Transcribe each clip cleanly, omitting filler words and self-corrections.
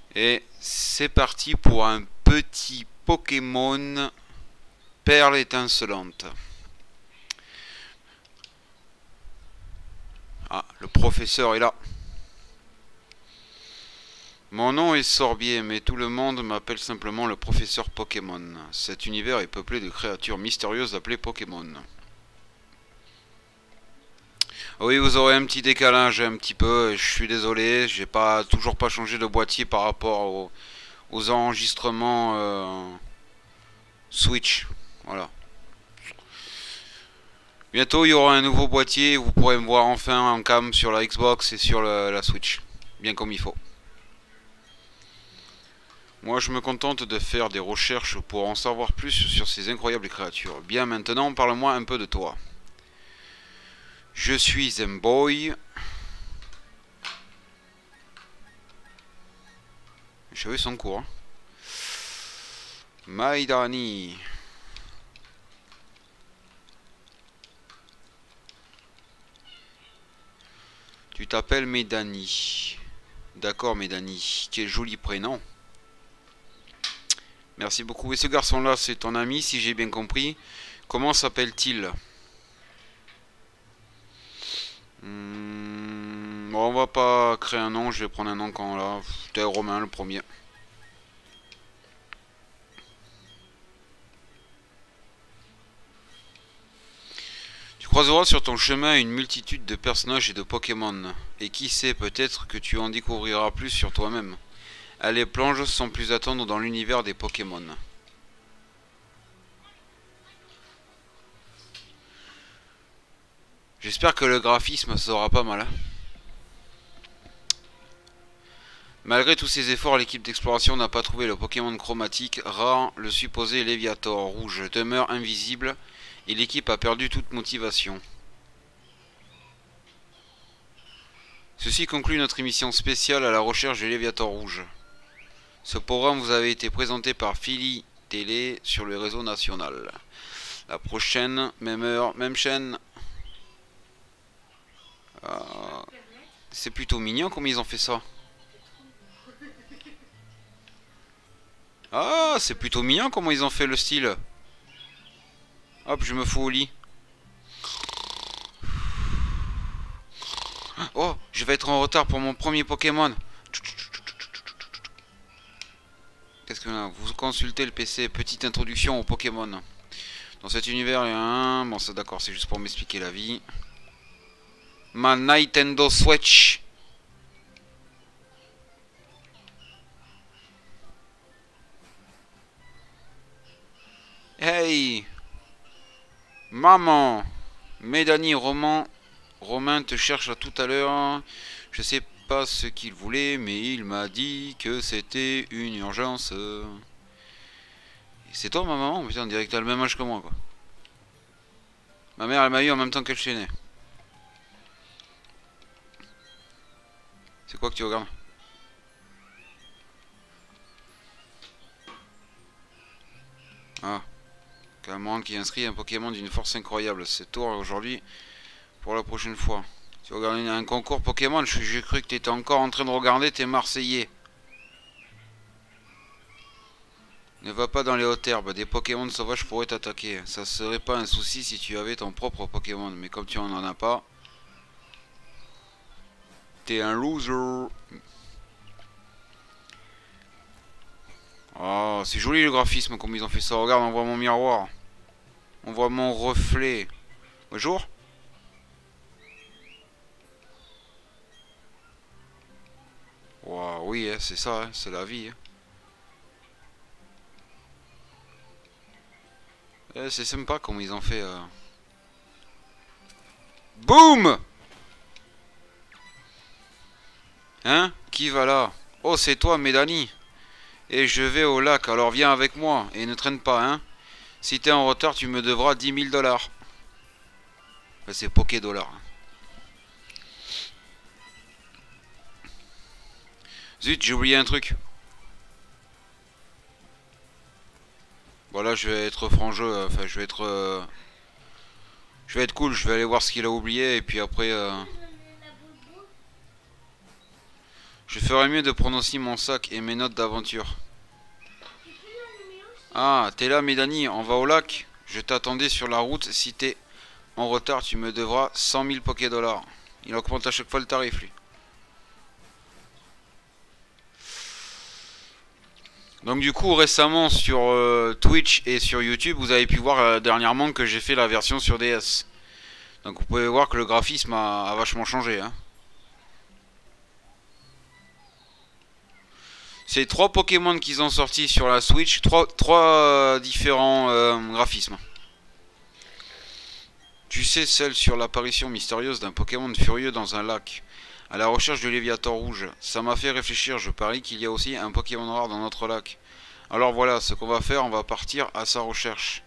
Et c'est parti pour un petit Pokémon Perle étincelante. Ah, le professeur est là. Mon nom est Sorbier, mais tout le monde m'appelle simplement le professeur Pokémon. Cet univers est peuplé de créatures mystérieuses appelées Pokémon. Oui, vous aurez un petit décalage un petit peu, je suis désolé, j'ai toujours pas changé de boîtier par rapport aux enregistrements Switch. Voilà. Bientôt il y aura un nouveau boîtier, vous pourrez me voir enfin en cam sur la Xbox et sur la Switch. Bien comme il faut. Moi je me contente de faire des recherches pour en savoir plus sur ces incroyables créatures. Bien maintenant, parle-moi un peu de toi. Je suis Zemboy. Les cheveux sont courts. Hein. Maidani. Tu t'appelles Medani. D'accord, Medani. Quel joli prénom. Merci beaucoup. Et ce garçon-là, c'est ton ami, si j'ai bien compris. Comment s'appelle-t-il? Bon, on va pas créer un nom. Je vais prendre un nom quand là. C'était Romain, le premier. Tu croiseras sur ton chemin une multitude de personnages et de Pokémon. Et qui sait, peut-être que tu en découvriras plus sur toi-même. Allez, plonge sans plus attendre dans l'univers des Pokémon. J'espère que le graphisme sera pas mal. Hein. Malgré tous ses efforts, l'équipe d'exploration n'a pas trouvé le Pokémon chromatique, rare, le supposé Léviator rouge demeure invisible et l'équipe a perdu toute motivation. Ceci conclut notre émission spéciale à la recherche du Léviator rouge. Ce programme vous avait été présenté par Philly Télé sur le réseau national. La prochaine, même heure, même chaîne. C'est plutôt mignon comme ils ont fait ça. Ah, c'est plutôt mignon comment ils ont fait le style. Hop, je me fous au lit. Oh, je vais être en retard pour mon premier Pokémon. Qu'est-ce que vous consultez le PC, petite introduction au Pokémon. Dans cet univers, il y a un... Bon, c'est d'accord, c'est juste pour m'expliquer la vie. Ma Nintendo Switch. Hey maman. Mélanie, Romain te cherche à tout à l'heure. Je sais pas ce qu'il voulait, mais il m'a dit que c'était une urgence. C'est toi ma maman? Putain, on dirait que t'as le même âge que moi quoi. Ma mère elle m'a eu en même temps que je suis né. C'est quoi que tu regardes? Ah. Cameron qui inscrit un Pokémon d'une force incroyable. C'est toi aujourd'hui pour la prochaine fois. Tu regardes un concours Pokémon? J'ai cru que tu étais encore en train de regarder tes Marseillais. Ne va pas dans les hautes herbes, des Pokémon sauvages pourraient t'attaquer. Ça serait pas un souci si tu avais ton propre Pokémon, mais comme tu en as pas, t'es un loser. Oh, c'est joli le graphisme comme ils ont fait ça. Regarde, on voit mon miroir. On voit mon reflet. Bonjour. Wow, oui, hein, c'est ça, hein, c'est la vie. Hein. C'est sympa comme ils ont fait. Boum! Hein? Qui va là? Oh, c'est toi, Mélanie. Et je vais au lac, alors viens avec moi. Et ne traîne pas, hein? Si t'es en retard, tu me devras 10 000 dollars. Enfin, c'est Poké dollars. Zut, j'ai oublié un truc. Voilà, je vais être franc-jeu. Enfin, je vais être... Je vais être cool, je vais aller voir ce qu'il a oublié. Et puis après... Je ferais mieux de prendre aussi mon sac et mes notes d'aventure. Ah, t'es là, Mélanie, on va au lac. Je t'attendais sur la route. Si t'es en retard, tu me devras 100 000 Poké-Dollars. Il augmente à chaque fois le tarif, lui. Donc du coup, récemment sur Twitch et sur YouTube, vous avez pu voir dernièrement que j'ai fait la version sur DS. Donc vous pouvez voir que le graphisme a vachement changé, hein. C'est 3 Pokémon qu'ils ont sortis sur la Switch, 3 différents graphismes. Tu sais, celle sur l'apparition mystérieuse d'un Pokémon furieux dans un lac, à la recherche du Léviathan rouge. Ça m'a fait réfléchir, je parie qu'il y a aussi un Pokémon rare dans notre lac. Alors voilà, ce qu'on va faire, on va partir à sa recherche.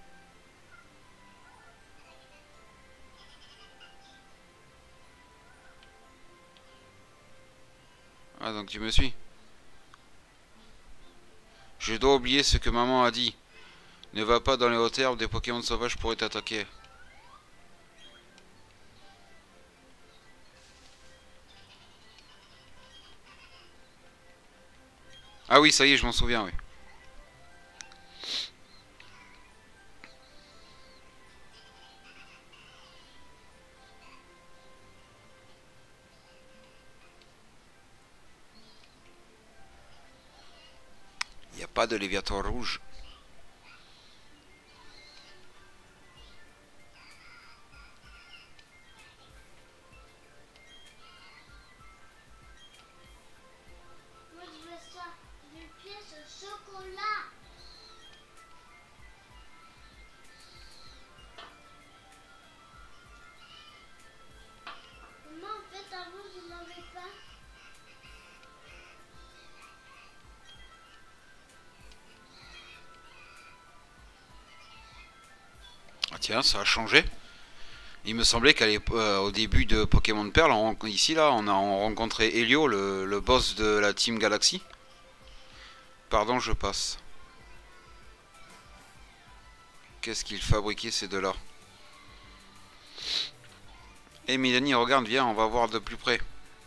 Ah, donc tu me suis? Je dois oublier ce que maman a dit. Ne va pas dans les hautes herbes, des Pokémon sauvages pourraient t'attaquer. Ah oui, ça y est, je m'en souviens, oui. Il n'y a pas de Léviathan rouge. Moi je veux ça, une pièce au chocolat. Maman, en fait avant je n'avais pas. Ah tiens, ça a changé. Il me semblait qu'au début de Pokémon Perle, ici là, on rencontré Helio, le boss de la Team Galaxy. Pardon, je passe. Qu'est-ce qu'ils fabriquaient ces deux-là? Eh Mélanie, regarde, viens, on va voir de plus près.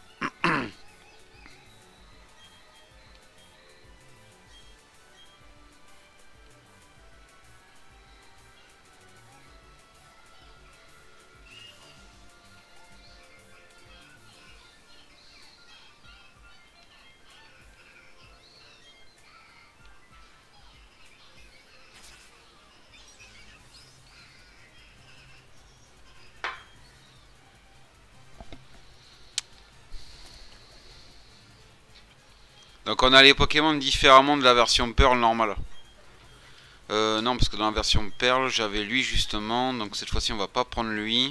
Donc on a les Pokémon différemment de la version Pearl normale. Non, parce que dans la version Perle, j'avais lui justement. Donc cette fois-ci, on va pas prendre lui.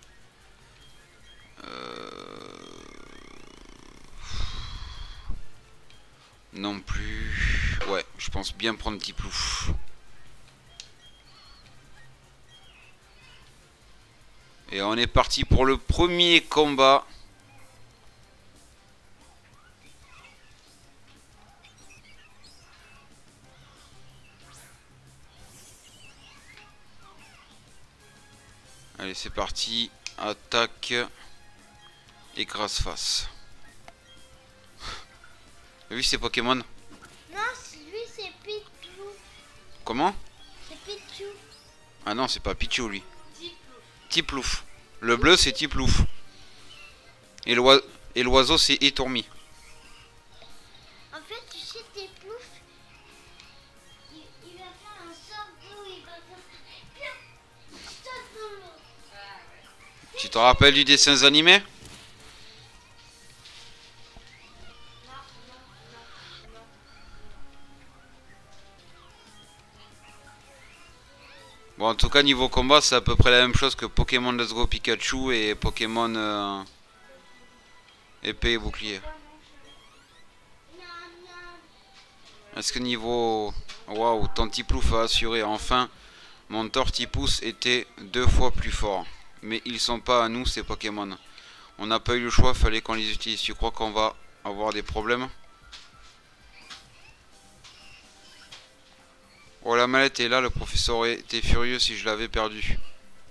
Non plus. Ouais, je pense bien prendre Tiplouf. Et on est parti pour le premier combat. Allez, c'est parti. Attaque. Écrase-face. T'as vu ces Pokémon? Non, lui c'est Pichou. Comment? C'est Pichou. Ah non, c'est pas Pichou lui. Tiplouf. Le bleu c'est Tiplouf. Et l'oiseau c'est Étourmi. En fait, tu sais, tes ploufs, il va faire un sort d'eau, il va faire. Saute dans l'eau. Tu te rappelles du dessin animé? Bon, en tout cas, niveau combat, c'est à peu près la même chose que Pokémon Let's Go Pikachu et Pokémon épée et bouclier. Est-ce que niveau... Waouh, ton Tiplouf a assuré. Enfin, mon Tortipousse était 2 fois plus fort. Mais ils sont pas à nous, ces Pokémon. On n'a pas eu le choix, fallait qu'on les utilise. Tu crois qu'on va avoir des problèmes? Oh, la mallette est là, le professeur aurait été furieux si je l'avais perdu.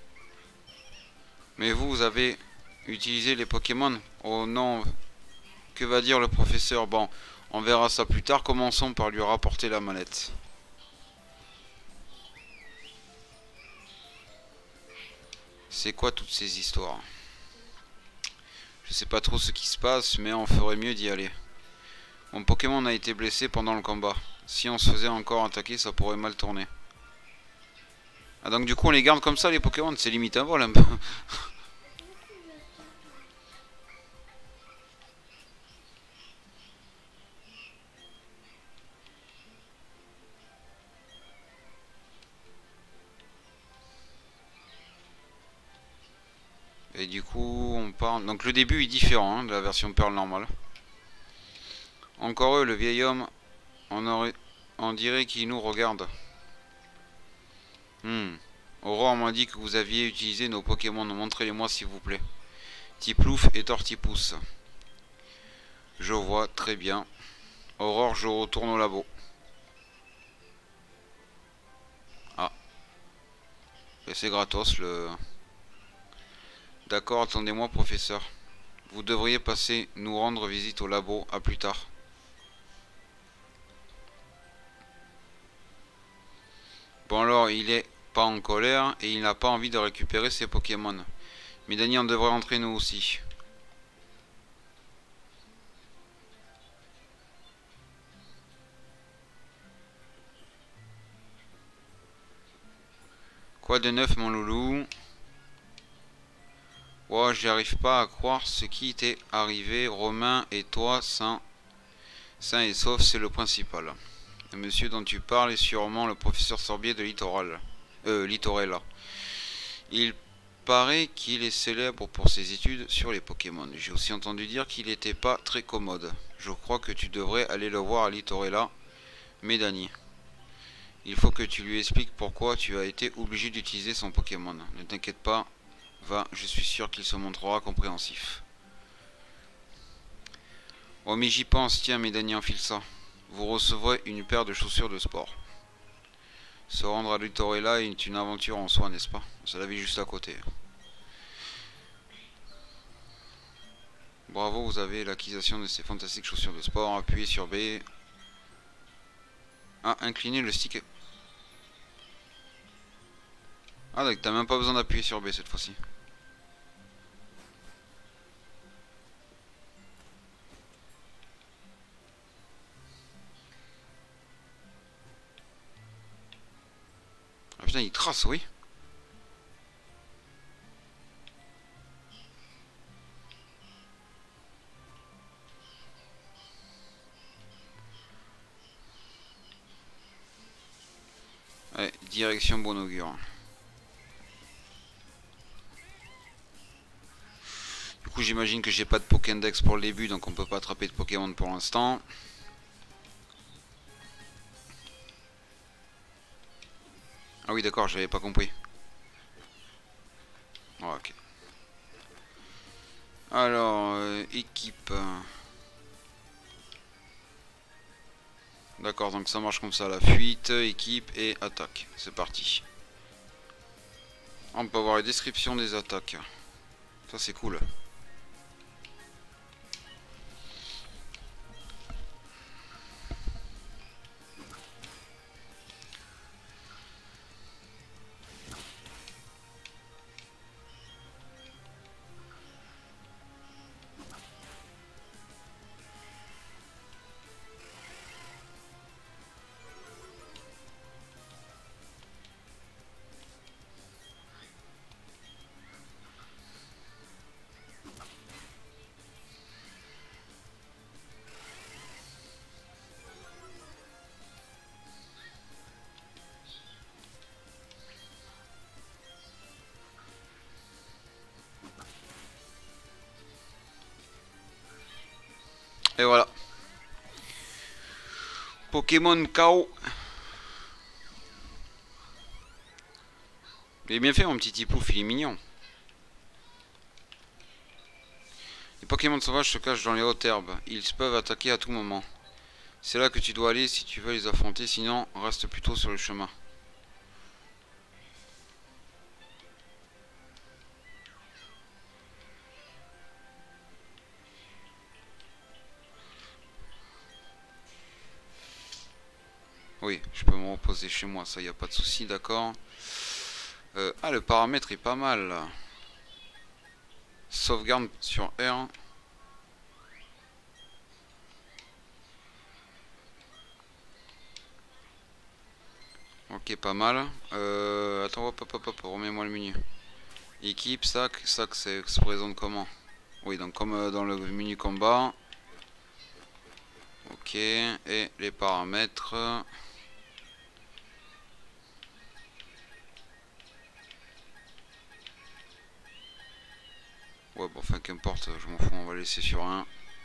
Mais vous avez utilisé les Pokémon? Oh non, que va dire le professeur? Bon, on verra ça plus tard. Commençons par lui rapporter la mallette. C'est quoi toutes ces histoires? Je sais pas trop ce qui se passe, mais on ferait mieux d'y aller. Mon Pokémon a été blessé pendant le combat. Si on se faisait encore attaquer, ça pourrait mal tourner. Ah, donc du coup on les garde comme ça les Pokémon, c'est limite un vol un peu. Et du coup on parle... Donc le début est différent hein, de la version Pearl normale. Encore eux, le vieil homme, on dirait qu'il nous regarde. Aurore m'a dit que vous aviez utilisé nos Pokémon, montrez-les-moi s'il vous plaît. Tiplouf et Tortipousse. Je vois, très bien. Aurore, je retourne au labo. Ah. Et c'est gratos le... D'accord, attendez-moi professeur. Vous devriez passer nous rendre visite au labo, à plus tard. Bon alors, il est pas en colère et il n'a pas envie de récupérer ses Pokémon. Mais Dany, on devrait rentrer nous aussi. Quoi de neuf mon loulou? Oh, j'arrive pas à croire ce qui t'est arrivé. Romain et toi, sain et sauf, c'est le principal. Le monsieur dont tu parles est sûrement le professeur Sorbier de Littorella. Il paraît qu'il est célèbre pour ses études sur les Pokémon. J'ai aussi entendu dire qu'il n'était pas très commode. Je crois que tu devrais aller le voir à Littorella, Dany. Il faut que tu lui expliques pourquoi tu as été obligé d'utiliser son Pokémon. Ne t'inquiète pas, va, je suis sûr qu'il se montrera compréhensif. Oh mais j'y pense, tiens Dany, enfile ça. Vous recevrez une paire de chaussures de sport. Se rendre à Littorella est une aventure en soi, n'est-ce pas? C'est la vie juste à côté. Bravo, vous avez l'acquisition de ces fantastiques chaussures de sport. Appuyez sur B. Ah, inclinez le stick. Ah, donc t'as même pas besoin d'appuyer sur B cette fois-ci. Ah putain, il trace, oui. Ouais, direction bon augure. Du coup, j'imagine que j'ai pas de Pokédex pour le début, donc on peut pas attraper de Pokémon pour l'instant. Ah oui, d'accord, j'avais pas compris. Oh, ok. Alors, équipe. D'accord, donc ça marche comme ça, la fuite, équipe et attaque. C'est parti. On peut avoir les descriptions des attaques. Ça c'est cool. Et voilà. Pokémon KO. Il est bien fait mon petit Tipouf, il est mignon. Les Pokémon sauvages se cachent dans les hautes herbes. Ils peuvent attaquer à tout moment. C'est là que tu dois aller si tu veux les affronter, sinon reste plutôt sur le chemin. Oui, je peux me reposer chez moi, ça y a pas de souci, d'accord. Ah, le paramètre est pas mal là. Sauvegarde sur R. Ok, pas mal. Attends, hop, remets-moi le menu. Équipe, sac c'est se présente comment? Oui, donc comme dans le menu combat. Ok, et les paramètres. Ouais, bon, enfin, qu'importe, je m'en fous, on va laisser sur 1.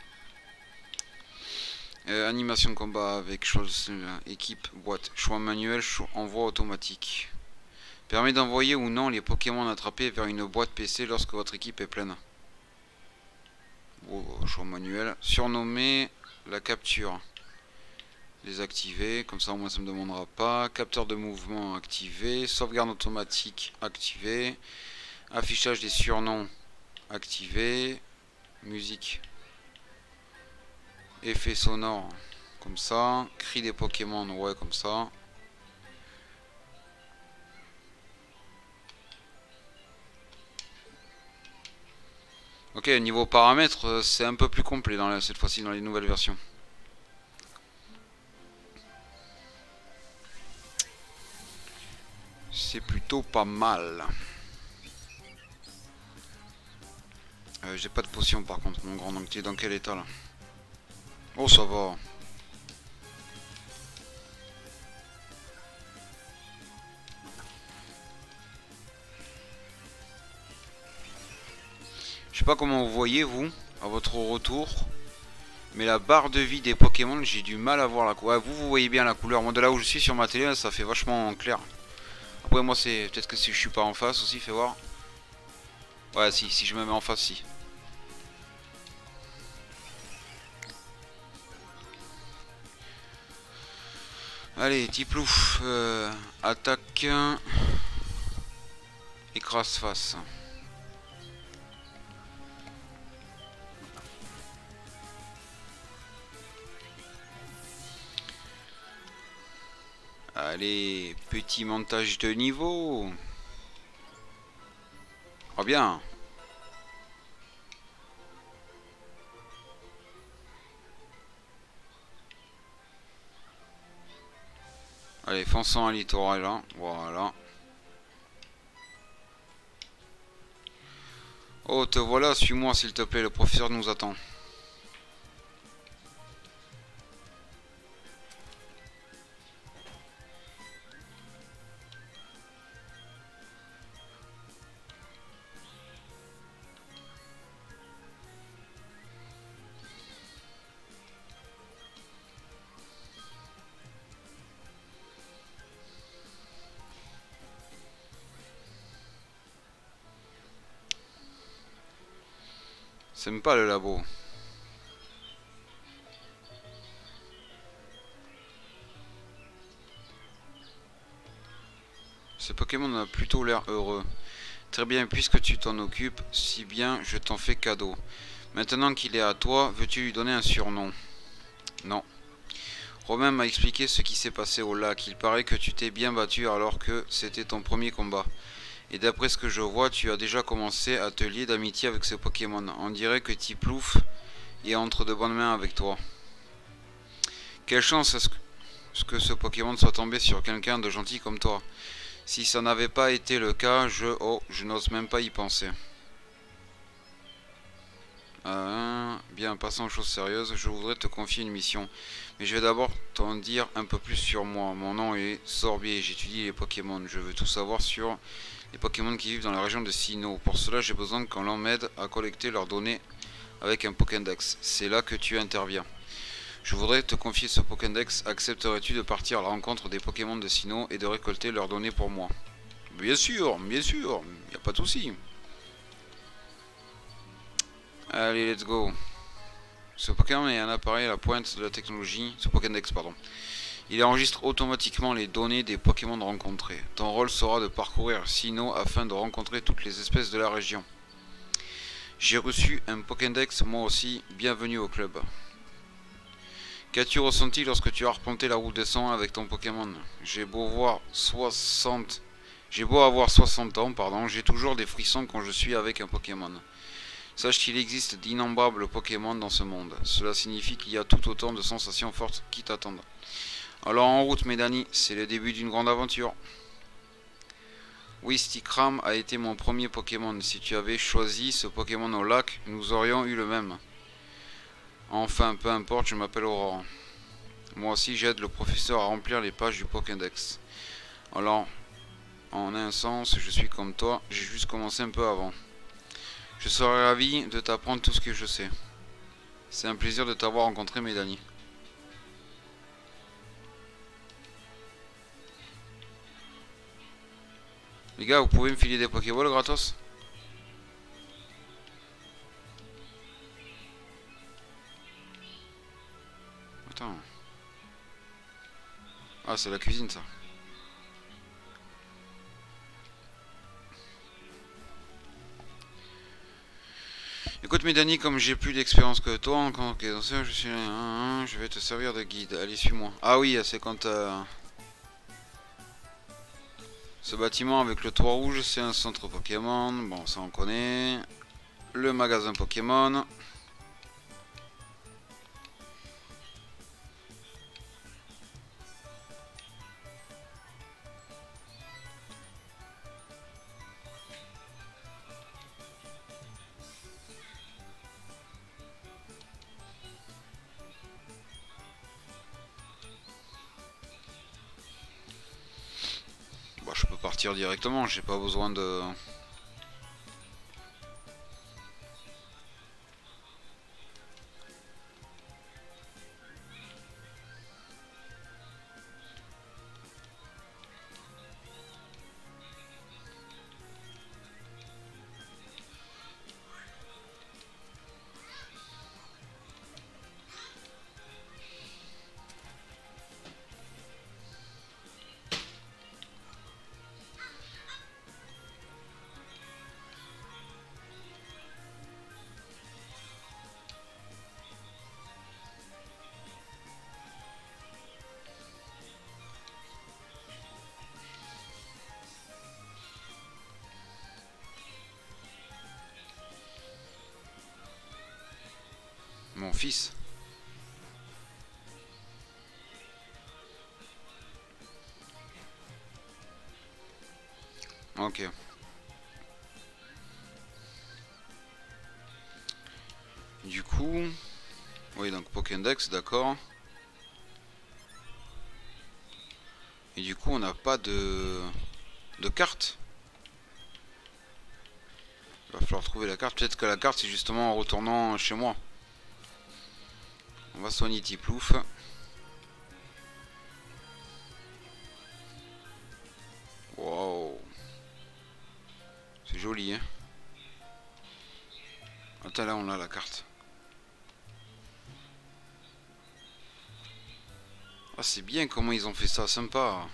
Animation de combat avec chose, équipe, boîte, choix manuel, envoi automatique. Permet d'envoyer ou non les Pokémon attrapés vers une boîte PC lorsque votre équipe est pleine. Oh, choix manuel. Surnommer la capture. Désactiver, comme ça au moins ça me demandera pas. Capteur de mouvement activé. Sauvegarde automatique activé. Affichage des surnoms activé. Musique. Effet sonore comme ça. Cri des Pokémon, ouais, comme ça. Ok, niveau paramètres, c'est un peu plus complet dans cette fois-ci dans les nouvelles versions. C'est plutôt pas mal. J'ai pas de potion par contre, mon grand. Donc tu es dans quel état là? Oh, ça va. Je sais pas comment vous voyez vous à votre retour, mais la barre de vie des Pokémon, j'ai du mal à voir la couleur. Ouais, vous voyez bien la couleur. Moi de là où je suis sur ma télé, ça fait vachement clair. Après moi c'est peut-être que si je suis pas en face aussi, fais voir. Ouais, si je me mets en face, si. Allez, Tiplouf, attaque, écrase face. Allez, petit montage de niveau. Oh bien. Allez, fonçons à littoral là. Voilà. Oh, te voilà, suis-moi s'il te plaît, le professeur nous attend. C'est même pas le labo. Ce Pokémon a plutôt l'air heureux. Très bien, puisque tu t'en occupes, si bien je t'en fais cadeau. Maintenant qu'il est à toi, veux-tu lui donner un surnom? Non. Romain m'a expliqué ce qui s'est passé au lac. Il paraît que tu t'es bien battu alors que c'était ton premier combat. Et d'après ce que je vois, tu as déjà commencé à te lier d'amitié avec ce Pokémon. On dirait que Tiplouf est entre de bonnes mains avec toi. Quelle chance est-ce que ce Pokémon soit tombé sur quelqu'un de gentil comme toi. Si ça n'avait pas été le cas, je n'ose même pas y penser. Bien, passons aux choses sérieuses. Je voudrais te confier une mission. Mais je vais d'abord t'en dire un peu plus sur moi. Mon nom est Sorbier, j'étudie les Pokémon. Je veux tout savoir sur les Pokémon qui vivent dans la région de Sinnoh. Pour cela, j'ai besoin qu'on m'aide à collecter leurs données avec un Pokédex. C'est là que tu interviens. Je voudrais te confier ce Pokédex. Accepterais-tu de partir à la rencontre des Pokémon de Sinnoh et de récolter leurs données pour moi? Bien sûr, il n'y a pas de souci. Allez, let's go. Ce Pokémon est un appareil à la pointe de la technologie. Ce Pokédex, pardon. Il enregistre automatiquement les données des Pokémon rencontrés. Ton rôle sera de parcourir Sinnoh afin de rencontrer toutes les espèces de la région. J'ai reçu un Pokédex, moi aussi. Bienvenue au club. Qu'as-tu ressenti lorsque tu as arpenté la route des sons avec ton Pokémon? J'ai beau avoir 60 ans, pardon, j'ai toujours des frissons quand je suis avec un Pokémon. Sache qu'il existe d'innombrables Pokémon dans ce monde. Cela signifie qu'il y a tout autant de sensations fortes qui t'attendent. Alors en route, Mélanie, c'est le début d'une grande aventure. Oui, Stikram a été mon premier Pokémon. Si tu avais choisi ce Pokémon au lac, nous aurions eu le même. Enfin, peu importe, je m'appelle Aurore. Moi aussi, j'aide le professeur à remplir les pages du Pokédex. Alors, en un sens, je suis comme toi, j'ai juste commencé un peu avant. Je serais ravi de t'apprendre tout ce que je sais. C'est un plaisir de t'avoir rencontré, Mélanie. Les gars, vous pouvez me filer des Pokéballs gratos? Attends. Ah, c'est la cuisine, ça. Écoute, Mélanie, comme j'ai plus d'expérience que toi, encore que dans ça, je vais te servir de guide. Allez, suis-moi. Ah oui, c'est quand... Ce bâtiment avec le toit rouge, c'est un centre Pokémon. Bon, ça on connaît. Le magasin Pokémon. Bon, je peux partir directement, j'ai pas besoin de... Mon fils. Ok. Du coup... Oui, donc Pokédex, d'accord. Et du coup, on n'a pas de carte. Il va falloir trouver la carte. Peut-être que la carte, c'est justement en retournant chez moi. On va soigner Tiplouf. Wow. C'est joli, hein. Attends, là, on a la carte. Ah, c'est bien comment ils ont fait ça, sympa.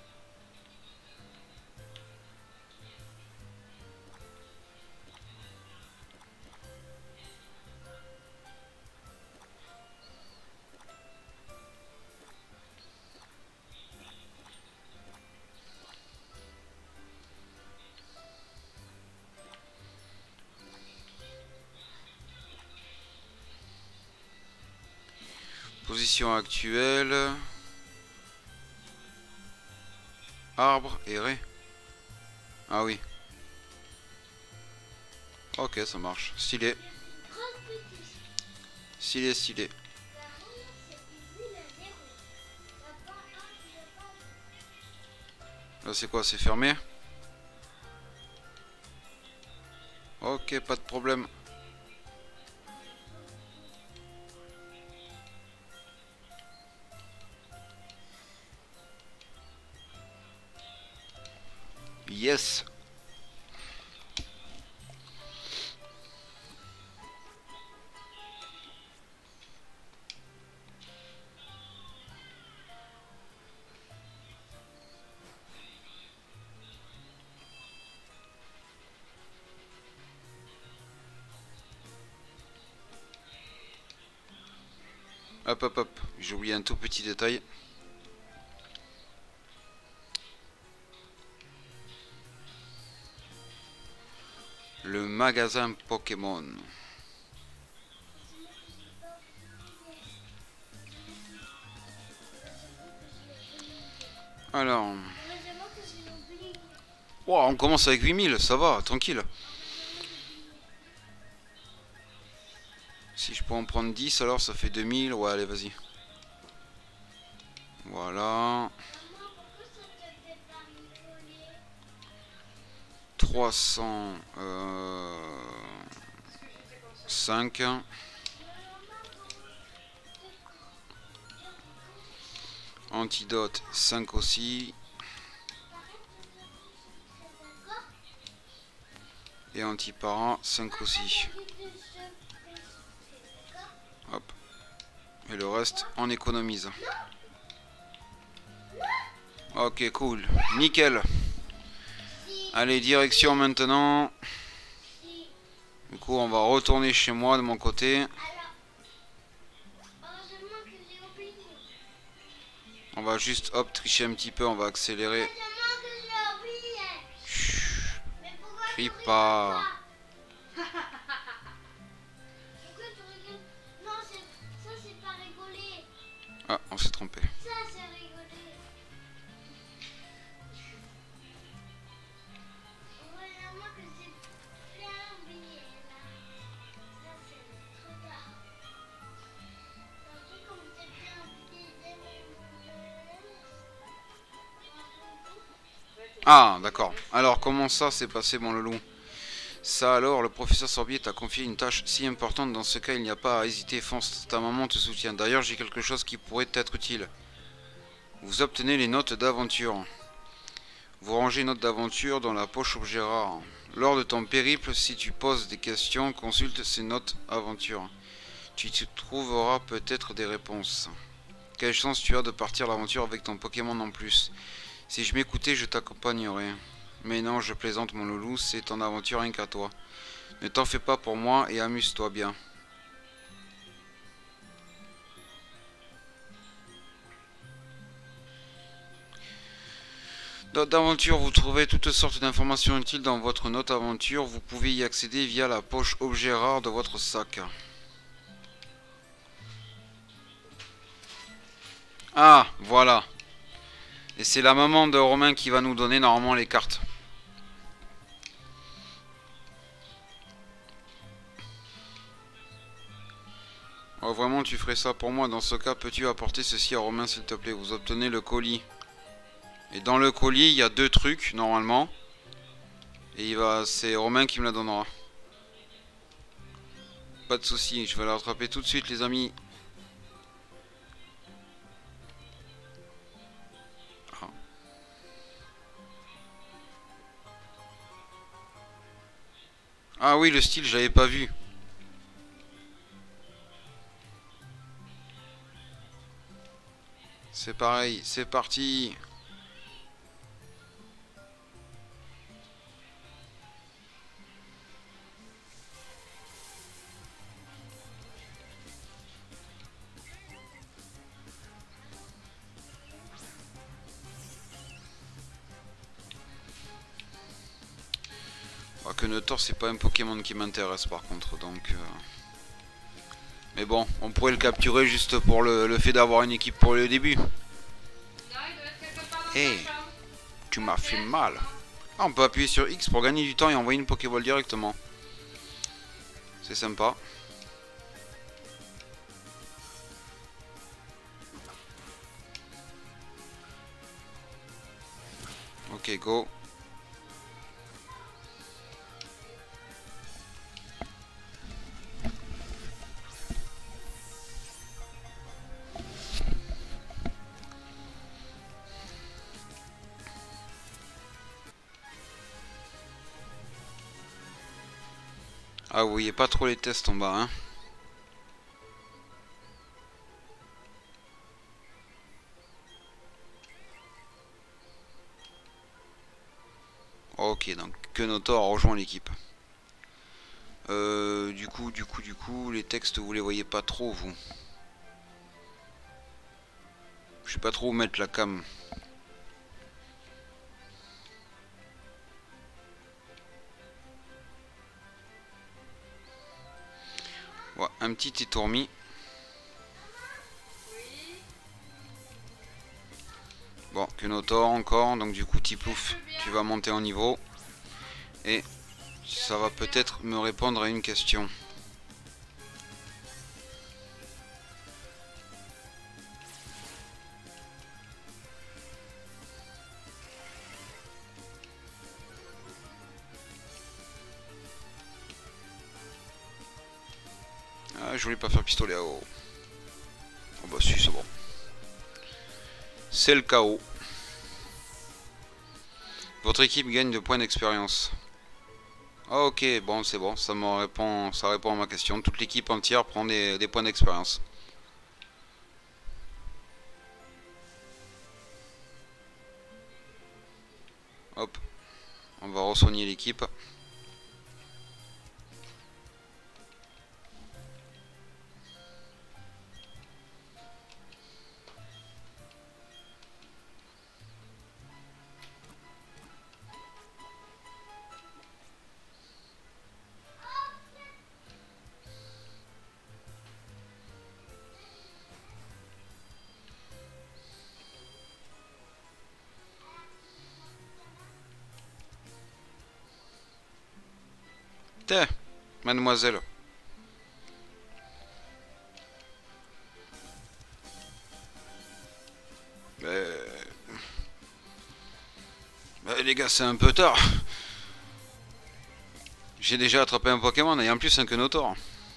Position actuelle. Arbre et raies. Ah oui. Ok, ça marche. Stylé. Stylé, stylé. Là, c'est quoi? C'est fermé? Ok, pas de problème. Yes. Hop, hop, hop. J'ai oublié un tout petit détail. Le magasin Pokémon. Alors... Wow, on commence avec 8000, ça va, tranquille. Si je peux en prendre 10, alors ça fait 2000. Ouais, allez, vas-y. Voilà. 305. Antidote 5 aussi. Et antiparent 5 aussi. Hop. Et le reste on économise. Ok, cool. Nickel. Allez, direction maintenant. Du coup, on va retourner chez moi de mon côté. On va juste, hop, tricher un petit peu. On va accélérer. Chut. Crie pas. Ah, on s'est trompé. Ah, d'accord. Alors, comment ça s'est passé, mon loulou? Ça alors, le professeur Sorbier t'a confié une tâche si importante. Dans ce cas, il n'y a pas à hésiter, fonce, ta maman te soutient. D'ailleurs, j'ai quelque chose qui pourrait t'être utile. Vous obtenez les notes d'aventure. Vous rangez notes d'aventure dans la poche objet rare. Lors de ton périple, si tu poses des questions, consulte ces notes aventure. Tu te trouveras peut-être des réponses. Quelle chance tu as de partir l'aventure avec ton Pokémon en plus. Si je m'écoutais, je t'accompagnerais. Mais non, je plaisante mon loulou, c'est ton aventure rien qu'à toi. Ne t'en fais pas pour moi et amuse-toi bien. Note d'aventure, vous trouvez toutes sortes d'informations utiles dans votre note aventure. Vous pouvez y accéder via la poche objet rare de votre sac. Ah, voilà. Et c'est la maman de Romain qui va nous donner normalement les cartes. Oh, vraiment, tu ferais ça pour moi? Dans ce cas, peux-tu apporter ceci à Romain, s'il te plaît? Vous obtenez le colis. Et dans le colis, il y a 2 trucs, normalement. Et c'est Romain qui me la donnera. Pas de souci, je vais la rattraper tout de suite, les amis. Ah oui, le style, j'avais pas vu. C'est pareil, c'est parti. Akhenator, c'est pas un Pokémon qui m'intéresse par contre, donc... Mais bon, on pourrait le capturer juste pour le fait d'avoir une équipe pour le début. Hé, tu m'as fait mal. Ah, on peut appuyer sur X pour gagner du temps et envoyer une Pokéball directement. C'est sympa. Ok, go. Ah, vous voyez pas trop les tests en bas, hein. Ok, donc Akhenator a rejoint l'équipe. Du coup, les textes, vous les voyez pas trop, vous. Je sais pas trop où mettre la cam. Ouais, un petit étourmi. Bon, Kunotor encore, donc du coup Tiplouf, tu vas monter en niveau. Et ça va peut-être me répondre à une question. Ah, je voulais pas faire pistolet à eau. Oh bah si, c'est bon. C'est le chaos. Votre équipe gagne de points d'expérience. Ah, ok, bon, c'est bon, ça répond à ma question. Toute l'équipe entière prend des points d'expérience. Hop, on va re-soigner l'équipe. Tiens, mademoiselle. Les gars, c'est un peu tard. J'ai déjà attrapé un Pokémon et en plus un Kunotor.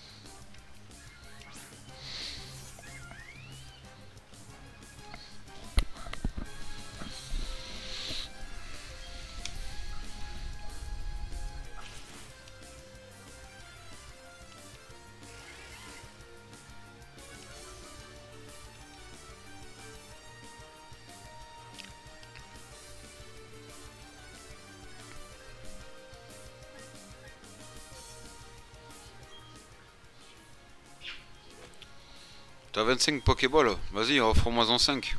T'as 25 Pokéballs, vas-y, offre-moi en 5.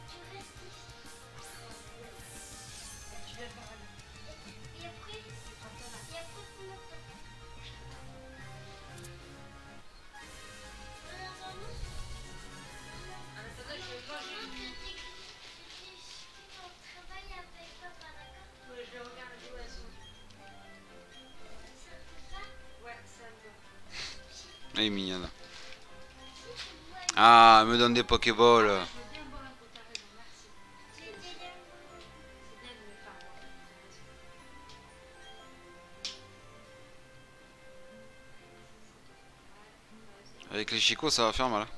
Elle est mignonne. Ah, elle me donne des Pokéballs. Avec les chicots, ça va faire mal.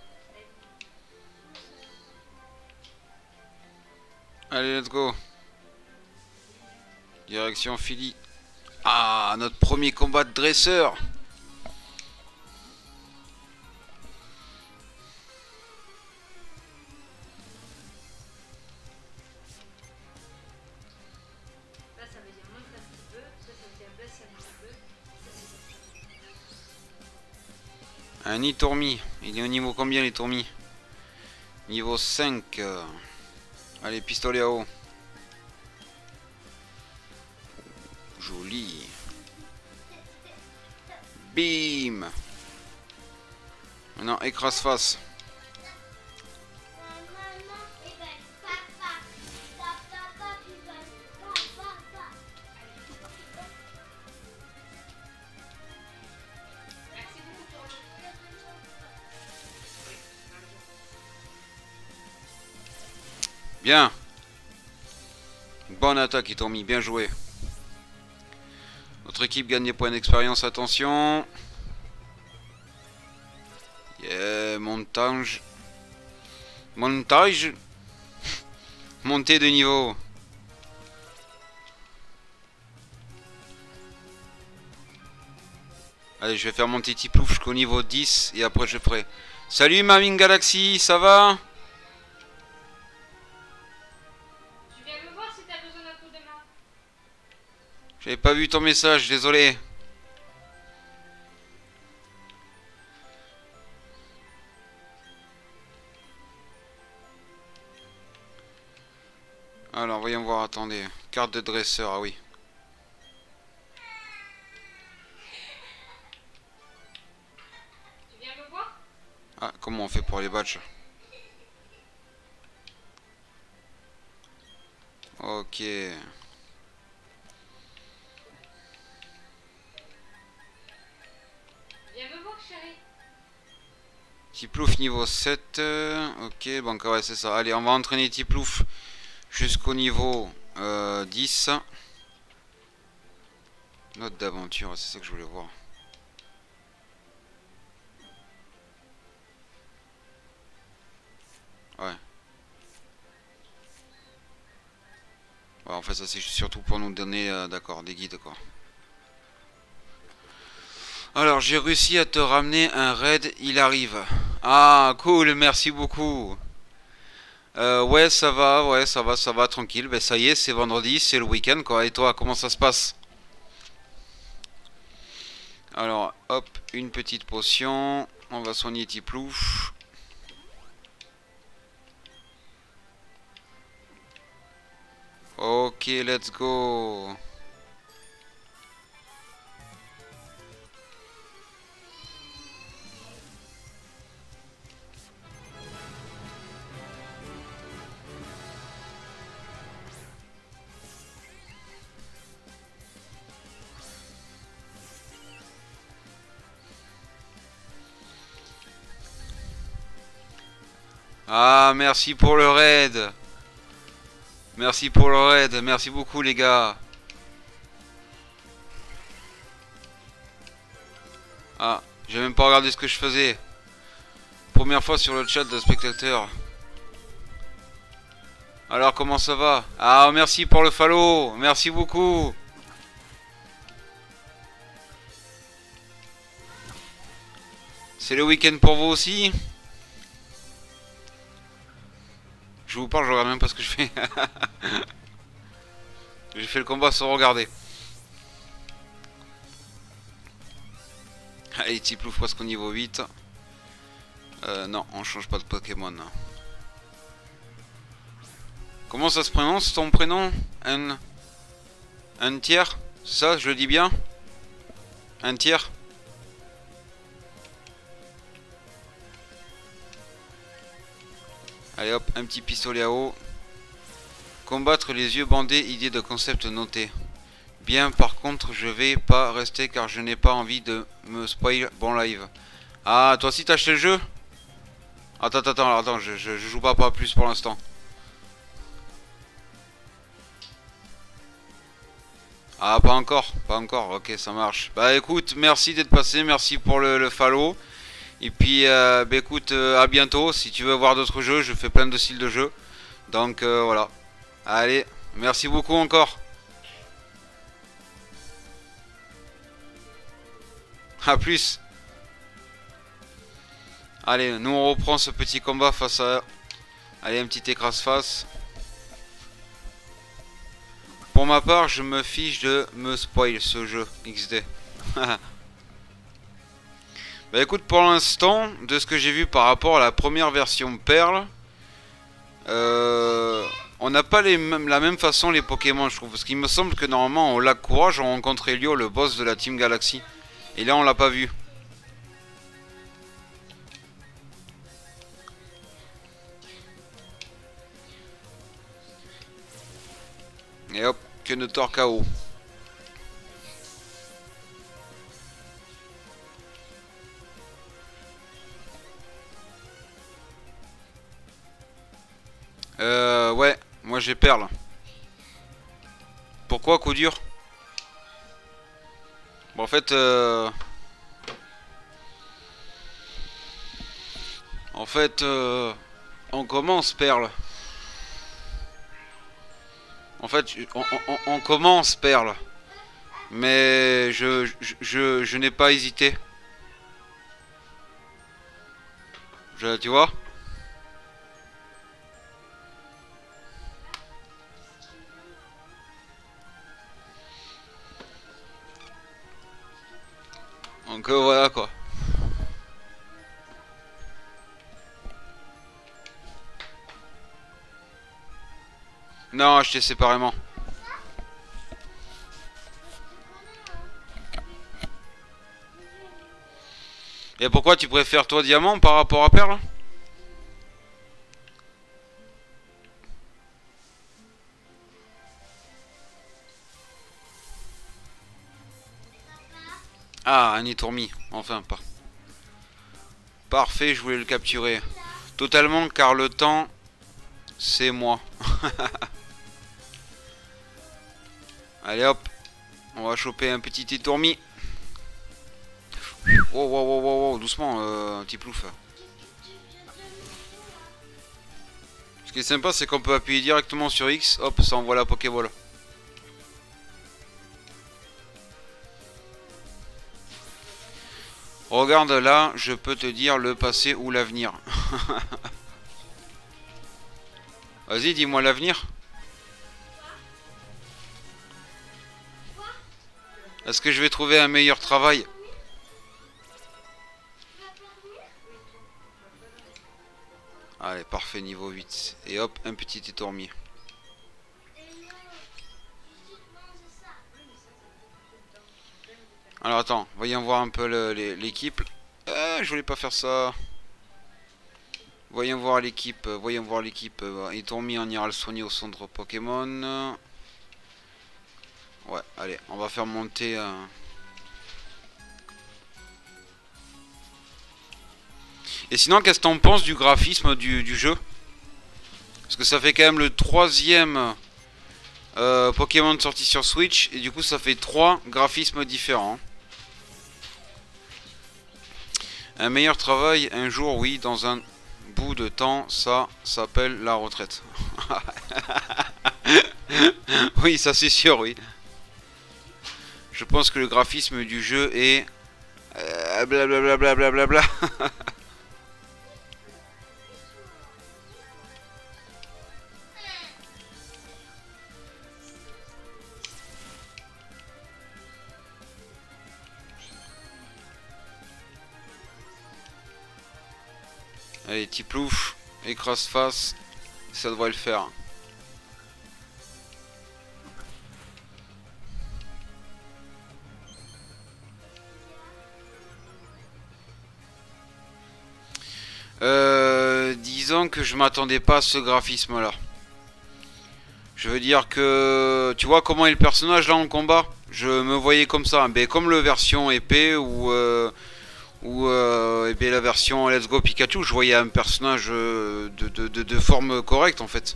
Allez, let's go. Direction Philly. Ah, notre premier combat de dresseur. Un Itourmi. Il est au niveau combien les tourmis? Niveau 5. Allez, pistolet à eau. Joli. Bim. Maintenant, écrase face. Bien. Bonne attaque, Itourmi, bien joué. Notre équipe gagne des points d'expérience, attention. Yeah, montage. Montage. Montée de niveau. Allez, je vais faire monter Tiplouf jusqu'au niveau 10 et après je ferai. Salut Mamine Galaxy, ça va? Tu viens me voir si t'as besoin d'un coup de main. J'avais pas vu ton message, désolé. Alors, voyons voir, attendez. Carte de dresseur, ah oui. Tu viens me voir? Ah, comment on fait pour les badges? Ok. Viens me voir, chérie. Tiplouf niveau 7. Ok, donc ouais, c'est ça. Allez, on va entraîner Tiplouf jusqu'au niveau 10. Note d'aventure, c'est ça que je voulais voir. Ouais. Ouais, en fait, ça c'est surtout pour nous donner, d'accord, des guides, quoi. Alors, j'ai réussi à te ramener un raid, il arrive. Ah, cool, merci beaucoup. Ouais, ça va, tranquille. Ben, ça y est, c'est vendredi, c'est le week-end, quoi. Et toi, comment ça se passe? Alors, hop, une petite potion. On va soigner Tiplouf. Ok, let's go. Ah, merci pour le raid. Merci pour le raid. Merci beaucoup, les gars. Ah, j'ai même pas regardé ce que je faisais. Première fois sur le chat de spectateurs. Alors, comment ça va? Ah, merci pour le follow. Merci beaucoup. C'est le week-end pour vous aussi? Je vous parle, je regarde même pas ce que je fais. J'ai fait le combat sans regarder. Allez, Tiplouf presque au niveau 8. Non, on change pas de Pokémon. Comment ça se prononce ton prénom? Un tiers? Ça, je le dis bien? Un tiers? Allez hop, un petit pistolet à eau. Combattre les yeux bandés, idée de concept notée. Bien, par contre, je vais pas rester car je n'ai pas envie de me spoil bon live. Ah, toi aussi t'as acheté le jeu? Attends, je joue pas plus pour l'instant. Ah, pas encore, ok, ça marche. Bah écoute, merci d'être passé, merci pour le follow. Et puis, bah écoute, à bientôt. Si tu veux voir d'autres jeux, je fais plein de styles de jeux. Donc voilà. Allez, merci beaucoup encore. A plus. Allez, nous on reprend ce petit combat face à... Allez, un petit écrase-face. Pour ma part, je me fiche de me spoil ce jeu XD. Bah écoute, pour l'instant, de ce que j'ai vu par rapport à la première version Perle, on n'a pas la même façon les Pokémon, je trouve. Parce qu'il me semble que normalement, au lac Courage, on rencontrait Lio, le boss de la Team Galaxy. Et là, on l'a pas vu. Et hop, que de tort KO. Ouais, moi j'ai Perle. Pourquoi coup dur? Bon, en fait, on commence Perle. En fait, on commence Perle. Mais je n'ai pas hésité. Tu vois? Donc voilà quoi. Non, acheter séparément. Et pourquoi tu préfères toi diamant par rapport à perle? Ah, un étourmi. Enfin, pas. Parfait, je voulais le capturer. Totalement, car le temps, c'est moi. Allez hop. On va choper un petit étourmi. Oh, wow, wow, wow, wow, doucement, petit plouf. Ce qui est sympa, c'est qu'on peut appuyer directement sur X. Hop, ça envoie la Pokéball. Regarde là, je peux te dire le passé ou l'avenir. Vas-y, dis-moi l'avenir. Est-ce que je vais trouver un meilleur travail? Allez, parfait, niveau 8. Et hop, un petit étourmi. Alors attends, voyons voir un peu l'équipe. Je voulais pas faire ça. Voyons voir l'équipe. Voyons voir l'équipe. Étourmi, on ira le soigner au centre Pokémon. Ouais, allez, on va faire monter... Et sinon, qu'est-ce que t'en penses du graphisme du jeu? Parce que ça fait quand même le troisième Pokémon sorti sur Switch. Et du coup, ça fait 3 graphismes différents. Un meilleur travail, un jour, oui, dans un bout de temps, ça s'appelle la retraite. Oui, ça c'est sûr, oui. Je pense que le graphisme du jeu est... blablabla. Blablabla. Allez, petit plouf, écrase face, ça devrait le faire. Disons que je m'attendais pas à ce graphisme là. Je veux dire que... Tu vois comment est le personnage là en combat? Je me voyais comme ça, ben, comme le version épée ou bien la version Let's Go Pikachu, je voyais un personnage de forme correcte en fait.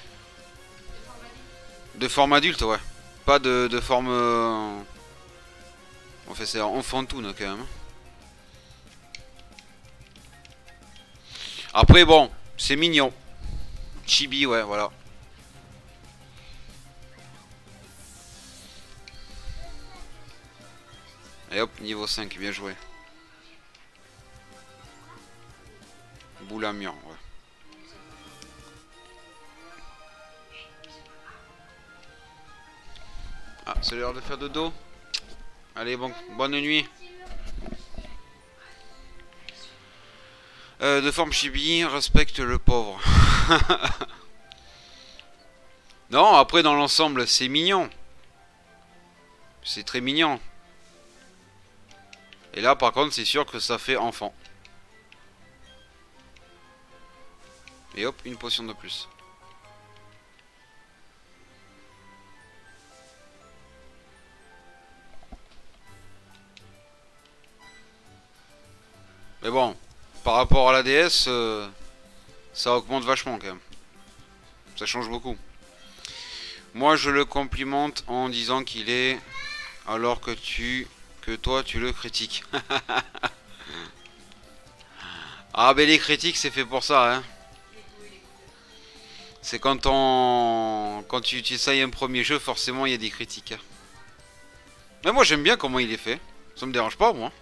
De forme adulte, ouais. Pas de forme... En fait, c'est enfantoune quand même. Après, bon, c'est mignon. Chibi, ouais, voilà. Et hop, niveau 5, bien joué. Boule à mur, ouais. Ah, c'est l'heure de faire dodo. Allez, bon, bonne nuit. De forme chibi, respecte le pauvre. Non, après dans l'ensemble, c'est mignon. C'est très mignon. Et là, par contre, c'est sûr que ça fait enfant. Et hop, une potion de plus. Mais bon, par rapport à la DS, ça augmente vachement quand même. Ça change beaucoup. Moi, je le complimente en disant qu'il est... Alors que toi, tu le critiques. Ah, ben les critiques, c'est fait pour ça, hein. C'est quand tu essayes un premier jeu, forcément, il y a des critiques. Mais moi, j'aime bien comment il est fait. Ça me dérange pas, moi.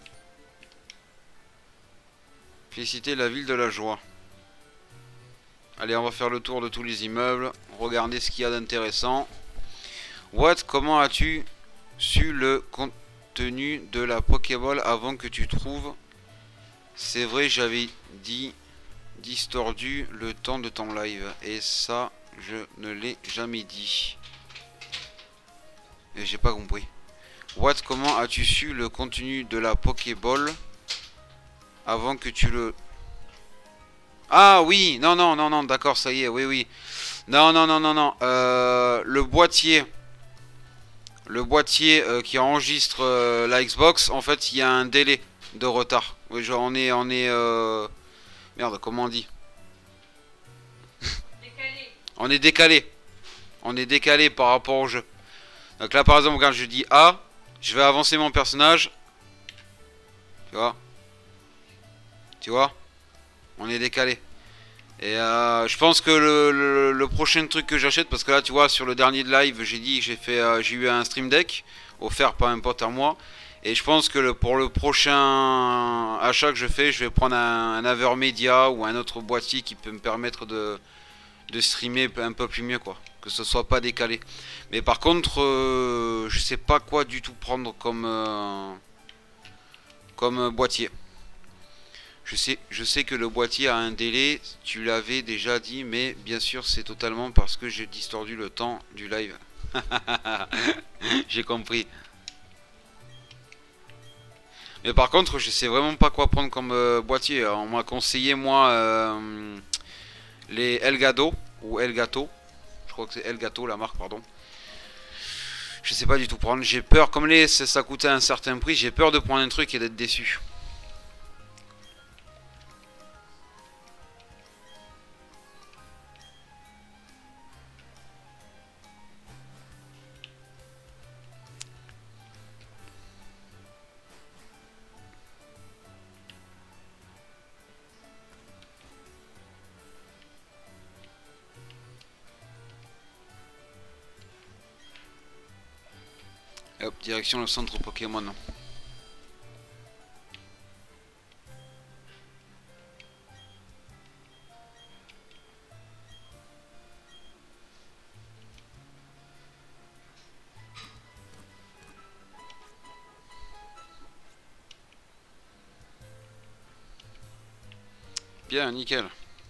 Féliciter la ville de la joie. Allez, on va faire le tour de tous les immeubles. Regardez ce qu'il y a d'intéressant. What? Comment as-tu su le contenu de la Pokéball avant que tu trouves? C'est vrai, j'avais dit distordu le temps de ton live. Et ça Je ne l'ai jamais dit. Et j'ai pas compris. What, comment as-tu su le contenu de la Pokéball avant que tu le... Ah oui, non, non, non, non, d'accord, ça y est, oui, oui. Non, non, non, non, non. Le boîtier qui enregistre la Xbox, en fait, il y a un délai de retard. Oui, genre, merde, comment on dit? Décalé. On est décalé. On est décalé par rapport au jeu. Donc là, par exemple, quand je dis A, je vais avancer mon personnage. Tu vois? Tu vois? On est décalé. Et je pense que le prochain truc que j'achète, parce que là, tu vois, sur le dernier live, j'ai dit que j'ai eu un Stream Deck offert par un pote à moi. Et je pense que pour le prochain achat que je fais, je vais prendre un Avermedia ou un autre boîtier qui peut me permettre de streamer un peu plus mieux, quoi. Que ce soit pas décalé. Mais par contre, je sais pas quoi du tout prendre comme boîtier. Je sais que le boîtier a un délai, tu l'avais déjà dit, mais bien sûr c'est totalement parce que j'ai distordu le temps du live. J'ai compris. Mais par contre, je sais vraiment pas quoi prendre comme boîtier. On m'a conseillé moi les Elgato ou Elgato. Je crois que c'est Elgato la marque, pardon. Je sais pas du tout prendre. J'ai peur, comme ça coûtait un certain prix, j'ai peur de prendre un truc et d'être déçu. Et hop, direction le centre Pokémon. Bien, nickel.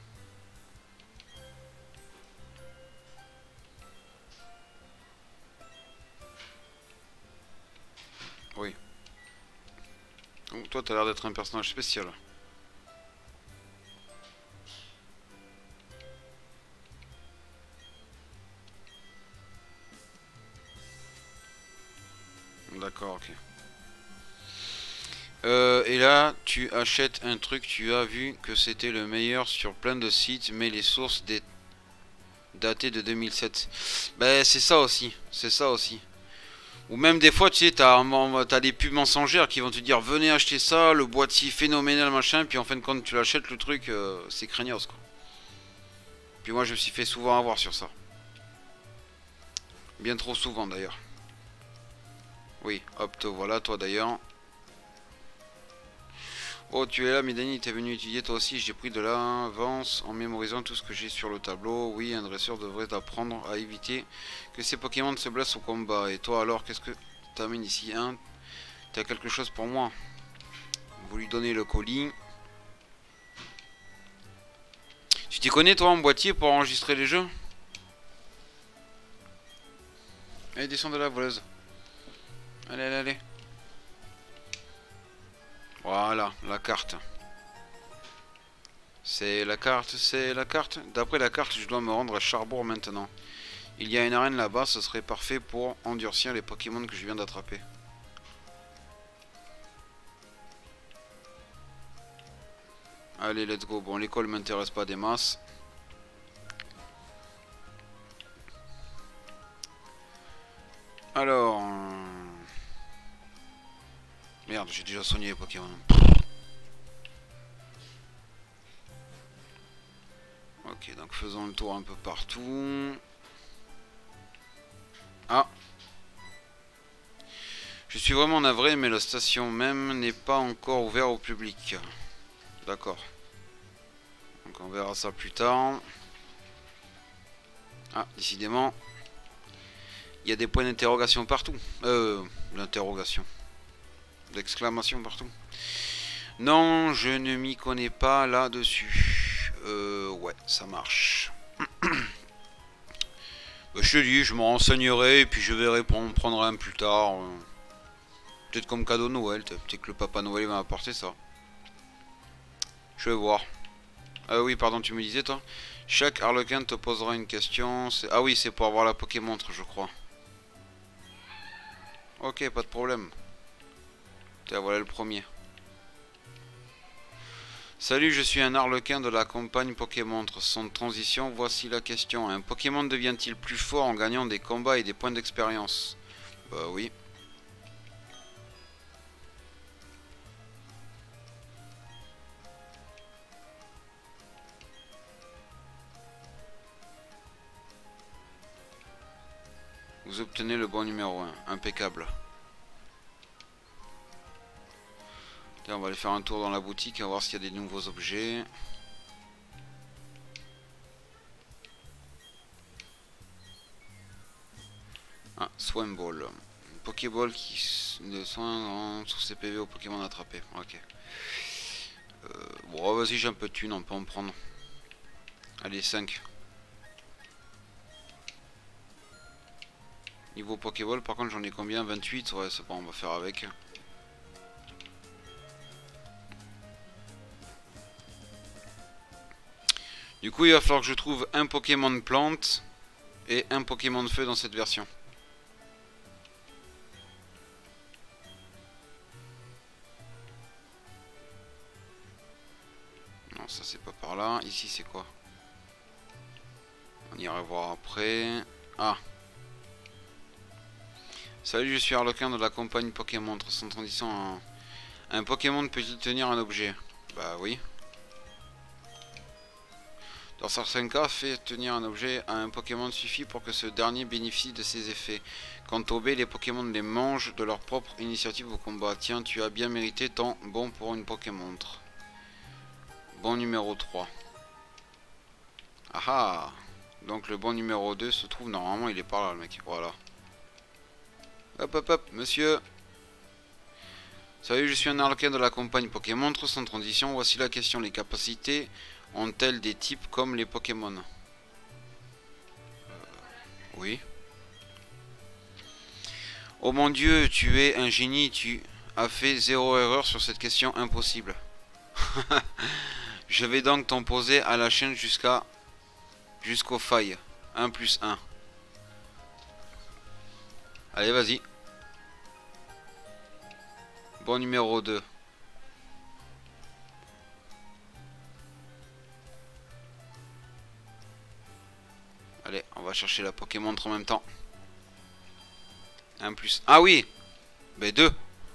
Oui. Donc toi, t'as l'air d'être un personnage spécial. D'accord, ok. Et là, tu achètes un truc, tu as vu que c'était le meilleur sur plein de sites, mais les sources datées de 2007. Ben, c'est ça aussi, c'est ça aussi. Ou même des fois, tu sais, t'as des pubs mensongères qui vont te dire venez acheter ça, le boîtier phénoménal, machin, puis en fin de compte, tu l'achètes, le truc, c'est craignos, quoi. Puis moi, je me suis fait souvent avoir sur ça. Bien trop souvent, d'ailleurs. Oui, hop, te voilà, toi, d'ailleurs. Oh, tu es là, Midani, t'es venu étudier toi aussi. J'ai pris de l'avance en mémorisant tout ce que j'ai sur le tableau. Oui, un dresseur devrait apprendre à éviter que ces Pokémon se blessent au combat. Et toi, alors, qu'est-ce que t'amènes ici, hein? T'as quelque chose pour moi? Vous lui donnez le colis. Tu t'y connais, toi, en boîtier pour enregistrer les jeux? Allez, descends de la voleuse. Allez, allez, allez. Voilà, la carte. C'est la carte, c'est la carte. D'après la carte, je dois me rendre à Charbourg maintenant. Il y a une arène là-bas, ce serait parfait pour endurcir les Pokémon que je viens d'attraper. Allez, let's go. Bon, l'école m'intéresse pas des masses. Alors... Merde, j'ai déjà soigné les Pokémon. Ok, donc faisons le tour un peu partout. Ah. Je suis vraiment navré, mais la station même n'est pas encore ouverte au public. D'accord. Donc on verra ça plus tard. Ah, décidément. Il y a des points d'interrogation partout. L'interrogation. D'exclamation partout. Non, je ne m'y connais pas là-dessus. Ouais, ça marche. Bah, je te dis, je me renseignerai et puis je verrai pour en prendre un plus tard. Peut-être comme cadeau de Noël, peut-être que le Papa Noël va m'apporter ça. Je vais voir. Ah oui, pardon, tu me disais toi. Chaque Harlequin te posera une question. Ah oui, c'est pour avoir la Pokémontre, je crois. Ok, pas de problème. Tiens, voilà le premier. Salut, je suis un Harlequin de la campagne Pokémontre. Sans transition, voici la question. Un Pokémon devient-il plus fort en gagnant des combats et des points d'expérience? Bah oui. Vous obtenez le bon numéro 1. Impeccable. Tiens, on va aller faire un tour dans la boutique à voir s'il y a des nouveaux objets. Ah, Swim Ball. Une Pokéball qui de soin sur ses PV au Pokémon attrapé. Ok. Bon, vas-y, j'ai un peu de thunes, on peut en prendre. Allez, 5. Niveau Pokéball, par contre, j'en ai combien? 28. Ouais, c'est bon, on va faire avec. Du coup, il va falloir que je trouve un Pokémon de plante et un Pokémon de feu dans cette version. Non, ça c'est pas par là. Ici, c'est quoi? On ira voir après. Ah. Salut, je suis Harlequin de la campagne Pokémon. Sans transition, un Pokémon peut-il tenir un objet? Bah oui. Dans certains cas, faire tenir un objet à un Pokémon suffit pour que ce dernier bénéficie de ses effets. Quant au B, les Pokémon les mangent de leur propre initiative au combat. Tiens, tu as bien mérité ton bon pour une Pokémontre. Bon numéro 3. Ah ah. Donc le bon numéro 2 se trouve normalement, il est par là le mec. Voilà. Hop hop hop, monsieur. Salut, je suis un Harlequin de la campagne Pokémontre. Sans transition, voici la question. Les capacités ont-elles des types comme les Pokémon? Oui. Oh mon dieu, tu es un génie. Tu as fait 0 erreur sur cette question impossible. Je vais donc t'en poser à la chaîne jusqu'aux failles. 1 plus 1. Allez, vas-y. Bon numéro 2. Allez, on va chercher la Pokémontre en même temps. 1 plus... Ah oui. Ben 2.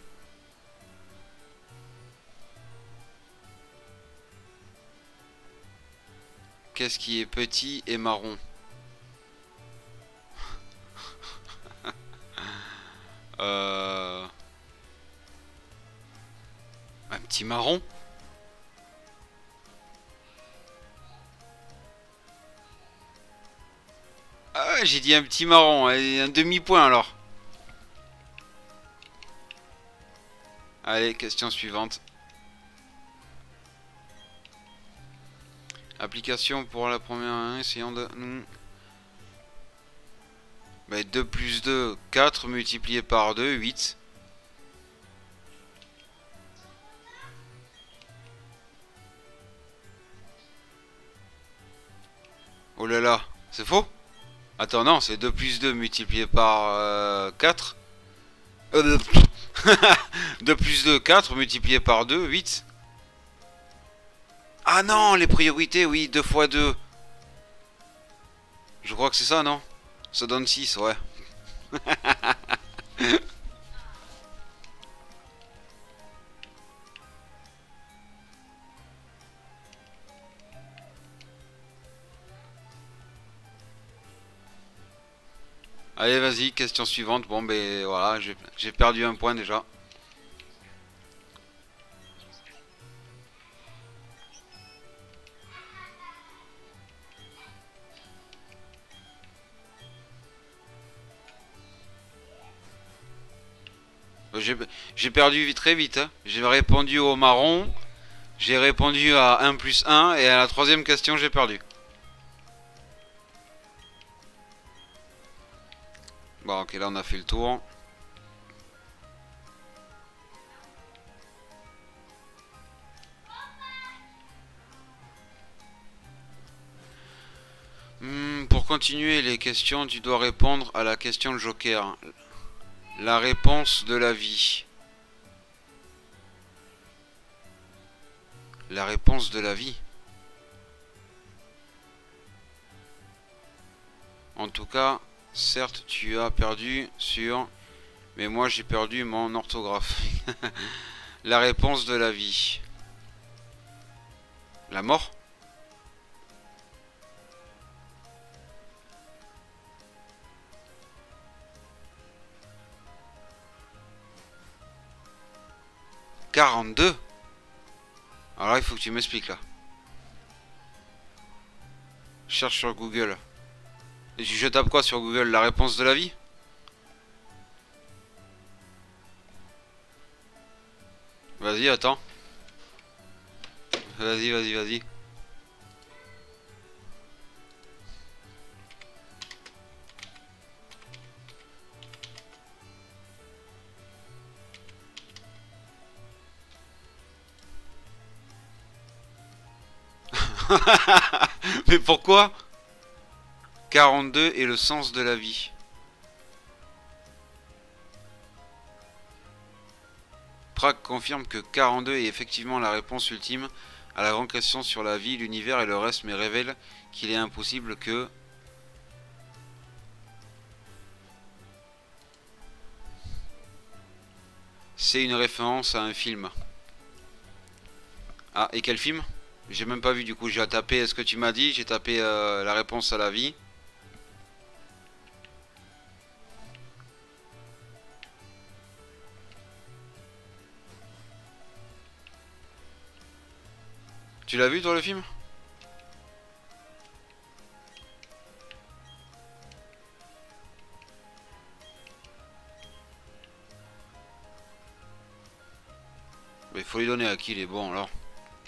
Qu'est-ce qui est petit et marron? Un petit marron? Ah, j'ai dit un petit marron, un demi-point alors. Allez, question suivante. Application pour la première, essayons de... Bah, 2 plus 2, 4 multiplié par 2, 8. Oh là là, c'est faux? Attends, non, c'est 2 plus 2 multiplié par 4. 2 plus 2, 4 multiplié par 2, 8. Ah non, les priorités, oui, 2 fois 2. Je crois que c'est ça, non? Ça donne 6, ouais. Allez, vas-y, question suivante. Bon, ben voilà, j'ai perdu un point déjà. J'ai perdu très vite. Hein. J'ai répondu au marron. J'ai répondu à 1 plus 1. Et à la troisième question, j'ai perdu. Bon, ok, là on a fait le tour. Pour continuer les questions, tu dois répondre à la question Joker. La réponse de la vie. La réponse de la vie. En tout cas, certes, tu as perdu sur... Mais moi, j'ai perdu mon orthographe. La réponse de la vie. La mort? « 42 ». Alors là, il faut que tu m'expliques là. Cherche sur Google. Et je tape quoi sur Google? La réponse de la vie? Vas-y, attends. Vas-y, vas-y, vas-y. Mais pourquoi 42 est le sens de la vie. Prague confirme que 42 est effectivement la réponse ultime à la grande question sur la vie, l'univers et le reste, mais révèle qu'il est impossible que... C'est une référence à un film. Ah, et quel film? J'ai même pas vu du coup, j'ai tapé ce que tu m'as dit, j'ai tapé la réponse à la vie. Tu l'as vu toi le film? Mais il faut lui donner à qui il est bon alors.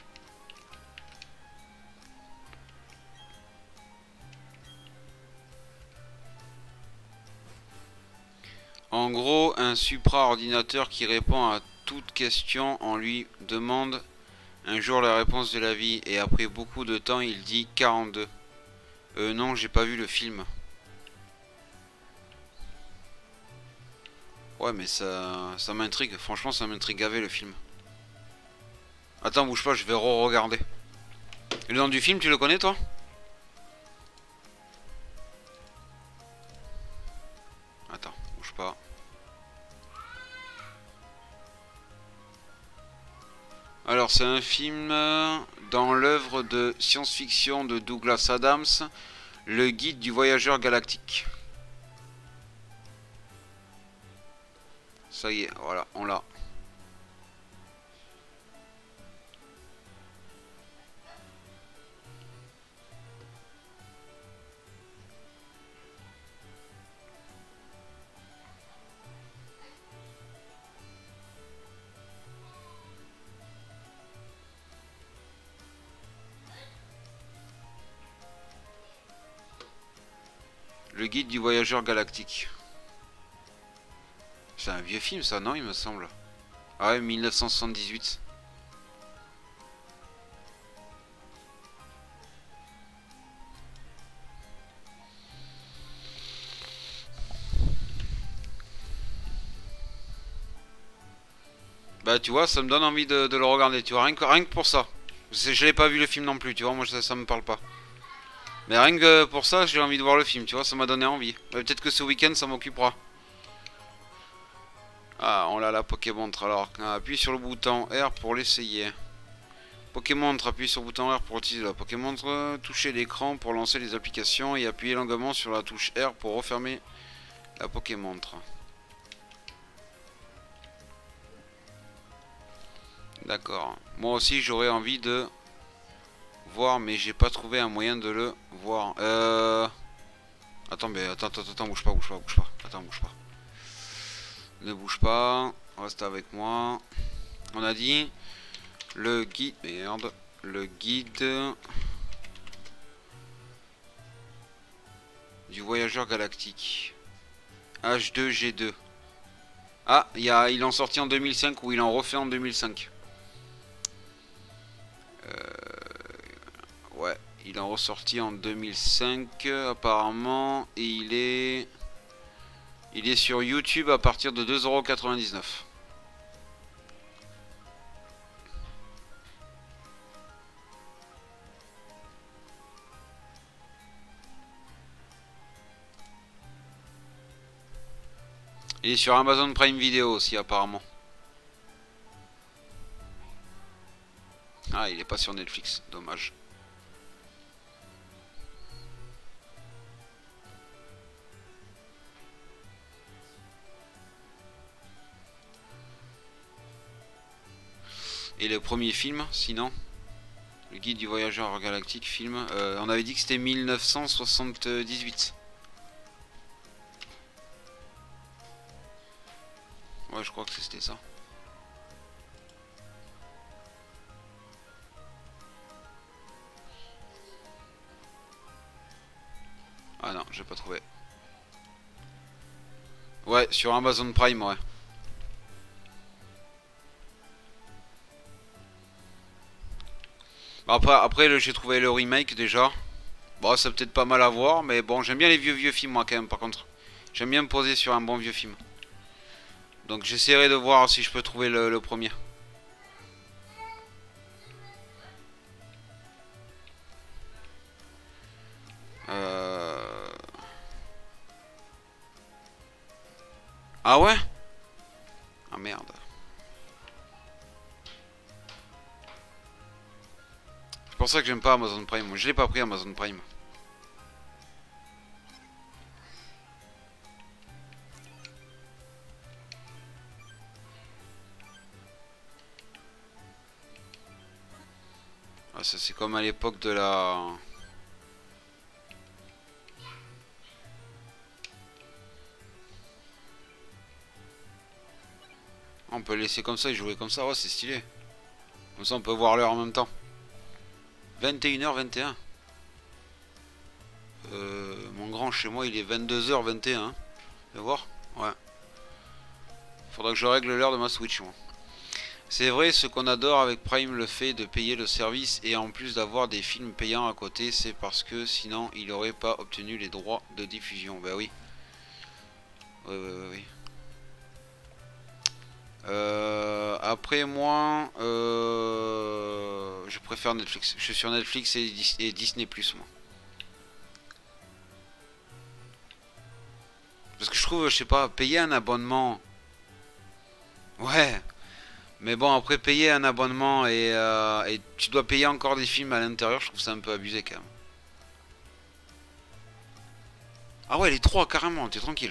En gros, un supra-ordinateur qui répond à toute question, on lui demande un jour la réponse de la vie et après beaucoup de temps il dit 42. Non, j'ai pas vu le film. Ouais mais ça m'intrigue, franchement ça m'intrigue gavé le film. Attends, bouge pas, je vais re-regarder. Le nom du film, tu le connais toi? Attends, bouge pas. Alors c'est un film dans l'œuvre de science-fiction de Douglas Adams, Le Guide du Voyageur Galactique. Ça y est, voilà, on l'a. Le Guide du Voyageur Galactique. C'est un vieux film ça, non il me semble. Ah ouais, 1978. Bah tu vois, ça me donne envie de le regarder, tu vois, rien que pour ça. Je l'ai pas vu le film non plus, tu vois, moi ça me parle pas. Mais rien que pour ça, j'ai envie de voir le film, tu vois, ça m'a donné envie. Bah, peut-être que ce week-end, ça m'occupera. Ah, on l'a la Pokémontre, alors appuie sur le bouton R pour l'essayer. Pokémontre, appuie sur le bouton R pour utiliser la Pokémontre, touchez l'écran pour lancer les applications et appuyez longuement sur la touche R pour refermer la Pokémontre. D'accord. Moi aussi j'aurais envie de voir, mais j'ai pas trouvé un moyen de le voir. Attends, mais attends, bouge pas. Attends, bouge pas. Ne bouge pas. Reste avec moi. On a dit le guide. Merde. Le guide du voyageur galactique. H2G2. Ah, il en sorti en 2005 ou il en refait en 2005. Ouais, il en ressorti en 2005 apparemment. Et il est sur YouTube à partir de 2,99 €. Il est sur Amazon Prime Video aussi apparemment. Ah, il est pas sur Netflix, dommage. Et le premier film, sinon, le guide du voyageur galactique film, on avait dit que c'était 1978. Ouais, je crois que c'était ça. Ah non, j'ai pas trouvé. Ouais, sur Amazon Prime, ouais. Après j'ai trouvé le remake déjà. Bon, c'est peut-être pas mal à voir, mais bon, j'aime bien les vieux films, moi, quand même, par contre. J'aime bien me poser sur un bon vieux film. Donc j'essaierai de voir si je peux trouver le premier. Ah ouais? Ah merde. C'est pour ça que j'aime pas Amazon Prime. Moi, je l'ai pas pris Amazon Prime. Ah, ça c'est comme à l'époque de la... On peut laisser comme ça et jouer comme ça, ouais, c'est stylé. Comme ça on peut voir l'heure en même temps. 21h21. Mon grand chez moi il est 22h21. Tu vas voir? Ouais. Faudra que je règle l'heure de ma Switch, moi. C'est vrai, ce qu'on adore avec Prime, le fait de payer le service et en plus d'avoir des films payants à côté, c'est parce que sinon il n'aurait pas obtenu les droits de diffusion. Bah oui. Oui. Après moi, je préfère Netflix. Je suis sur Netflix et Disney Plus, moi. Parce que je trouve, je sais pas, payer un abonnement. Ouais. Mais bon, après payer un abonnement et tu dois payer encore des films à l'intérieur, je trouve ça un peu abusé quand même. Ah ouais, les trois carrément, t'es tranquille.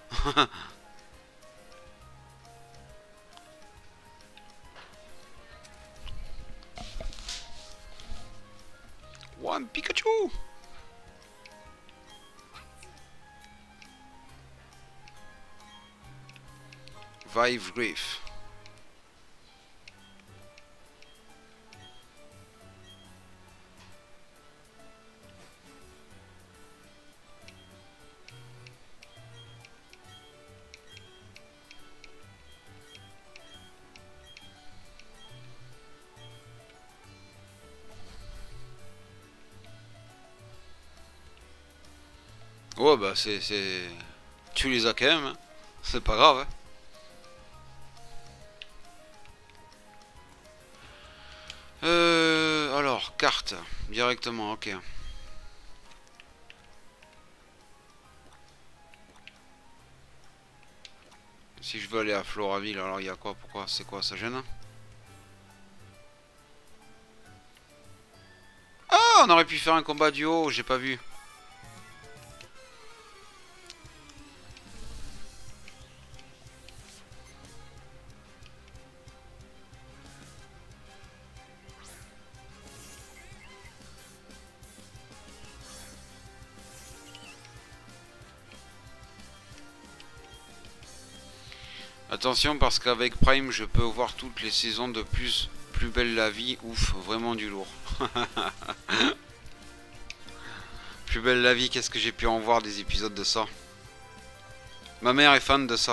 One Pikachu. Vive Grief. Ouais, bah c'est... Tu les as quand même, hein. C'est pas grave, hein. Alors, carte. Directement, ok. Si je veux aller à Floraville, alors il y a quoi? Pourquoi? C'est quoi? Ça gêne? Ah, on aurait pu faire un combat duo, j'ai pas vu. Attention parce qu'avec Prime je peux voir toutes les saisons de Plus belle la vie. Ouf, vraiment du lourd. Plus belle la vie, qu'est-ce que j'ai pu en voir des épisodes de ça? Ma mère est fan de ça.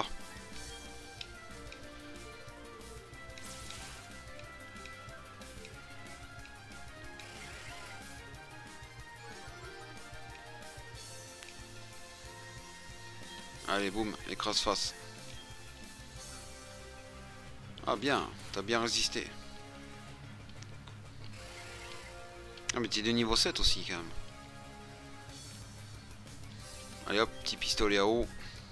Allez, boum, écrase-face. Ah bien, t'as bien résisté. Ah mais t'es de niveau 7 aussi quand même. Allez hop, petit pistolet à eau.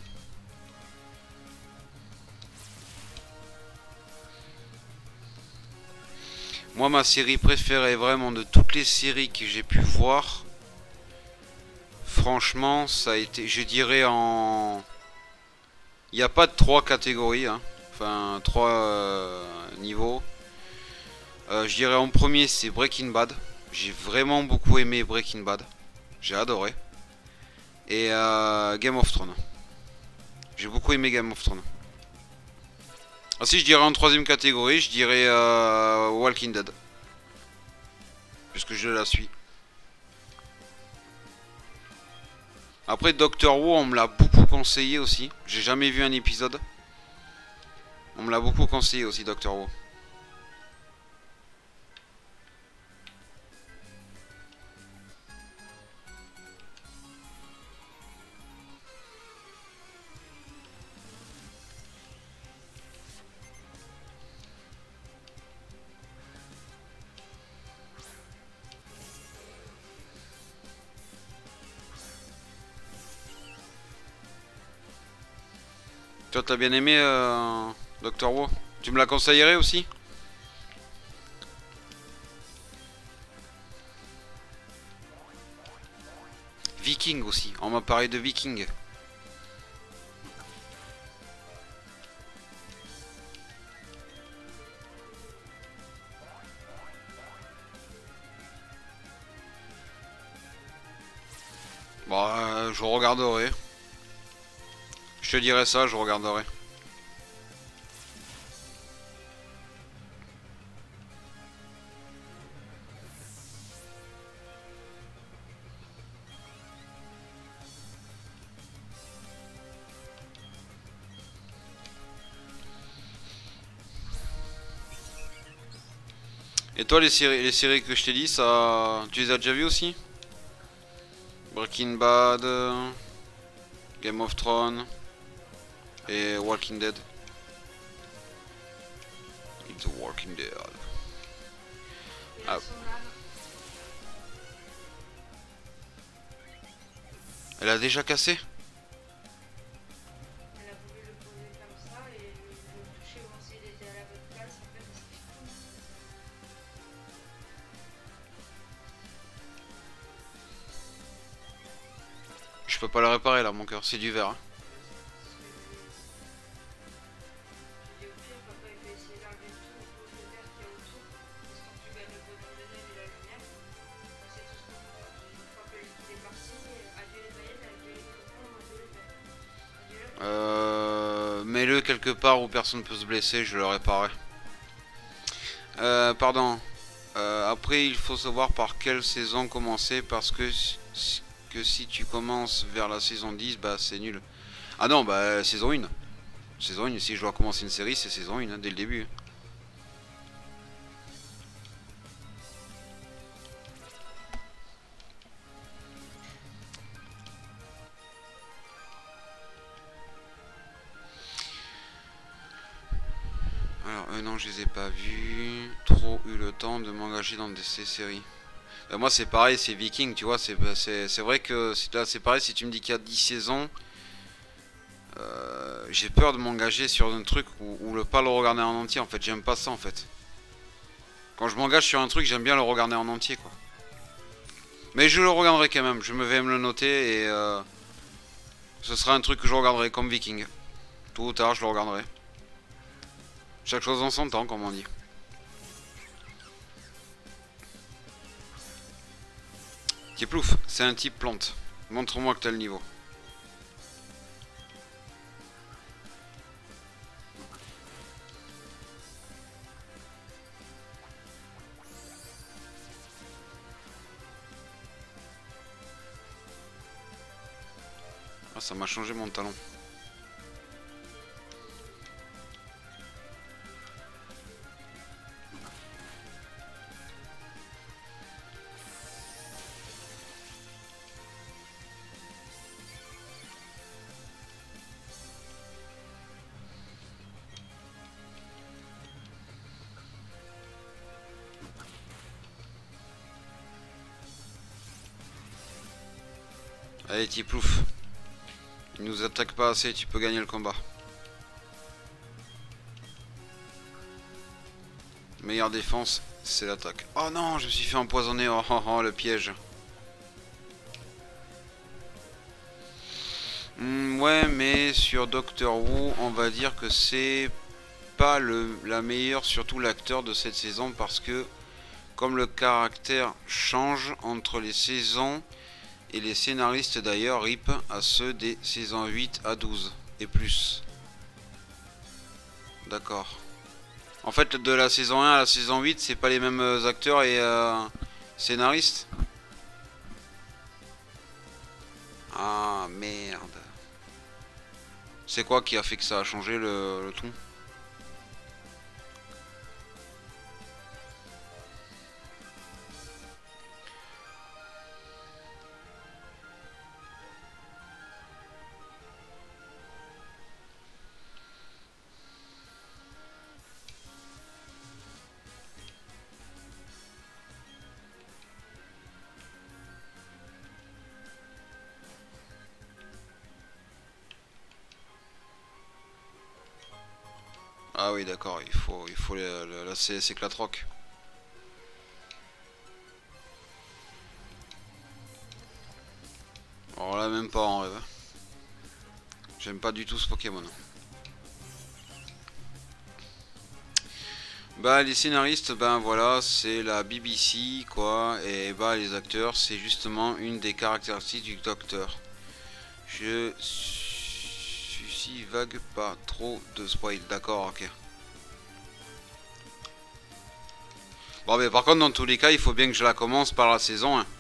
Moi ma série préférée vraiment de toutes les séries que j'ai pu voir. Franchement ça a été, je dirais en... Il n'y a pas de 3 catégories, hein. Enfin 3 niveaux. Je dirais en premier c'est Breaking Bad. J'ai vraiment beaucoup aimé Breaking Bad. J'ai adoré. Et Game of Thrones. J'ai beaucoup aimé Game of Thrones. Ah si je dirais en troisième catégorie, je dirais Walking Dead. Puisque je la suis. Après Doctor Who on me l'a beaucoup conseillé aussi. J'ai jamais vu un épisode. On me l'a beaucoup conseillé aussi Doctor Who. Toi t'as bien aimé Doctor Who? Tu me la conseillerais aussi? Viking aussi, on m'a parlé de Viking. Bah je regarderai. Je te dirai ça, je regarderai. Et toi les séries que je t'ai dit, ça, tu les as déjà vues aussi? Breaking Bad, Game of Thrones et Walking Dead. It's Walking Dead. Et Ah. son âme. Elle a déjà cassé? Elle a voulu le poser comme ça et le toucher voir s'il était à la bonne place. En fait, c'est fou. Je peux pas le réparer là mon cœur, c'est du verre. Hein. Et au pire, papa il peut essayer d'enlever tout le verre qu'il y a autour. Parce que quand tu gagnes le bonhomme de neige et la lumière, c'est tout ce qu'on peut faire. Une fois que qu'il est parti, adieu les paillettes, adieu les crayons, adieu les verres. Adieu la Mets-le quelque part où personne peut se blesser, je le réparerai. Pardon. Après, il faut savoir par quelle saison commencer parce que si tu commences vers la saison 10, bah c'est nul. Ah non, bah saison 1. Saison 1, si je dois commencer une série, c'est saison 1, hein, dès le début. Alors, non, je les ai pas vus. Trop eu le temps de m'engager dans ces séries. Moi, c'est pareil, c'est Viking, tu vois. C'est vrai que là, c'est pareil, si tu me dis qu'il y a 10 saisons, j'ai peur de m'engager sur un truc ou pas le regarder en entier. En fait, j'aime pas ça en fait. Quand je m'engage sur un truc, j'aime bien le regarder en entier, quoi. Mais je le regarderai quand même. Je vais me le noter et ce sera un truc que je regarderai comme Viking. Tôt ou tard, je le regarderai. Chaque chose en son temps, comme on dit. Tiplouf, c'est un type plante. Montre-moi que t'as le niveau. Ah, ça m'a changé mon talon. Allez, Tiplouf. Il nous attaque pas assez, tu peux gagner le combat. Meilleure défense, c'est l'attaque. Oh non, je me suis fait empoisonner. Oh, oh, oh, le piège. Ouais, mais sur Doctor Who, on va dire que c'est pas la meilleure, surtout l'acteur de cette saison, parce que comme le caractère change entre les saisons, et les scénaristes d'ailleurs rip à ceux des saisons 8 à 12 et plus. D'accord. En fait, de la saison 1 à la saison 8, c'est pas les mêmes acteurs et scénaristes. Ah merde. C'est quoi qui a fait que ça a changé le ton? Ah oui d'accord, il faut la CS éclatroc. Alors là même pas en rêve. J'aime pas du tout ce Pokémon. Bah les scénaristes, ben voilà, c'est la BBC quoi, et bah les acteurs, c'est justement une des caractéristiques du docteur. Je suis vague, pas trop de spoil, d'accord, ok. Bon mais par contre dans tous les cas, il faut bien que je la commence par la saison 1.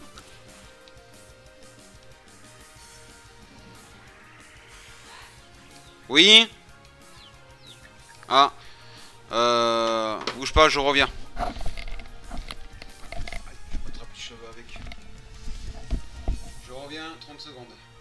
Oui. Ah. Bouge pas, je reviens. Je m'attrape les cheveux avec. Je reviens, 30 secondes.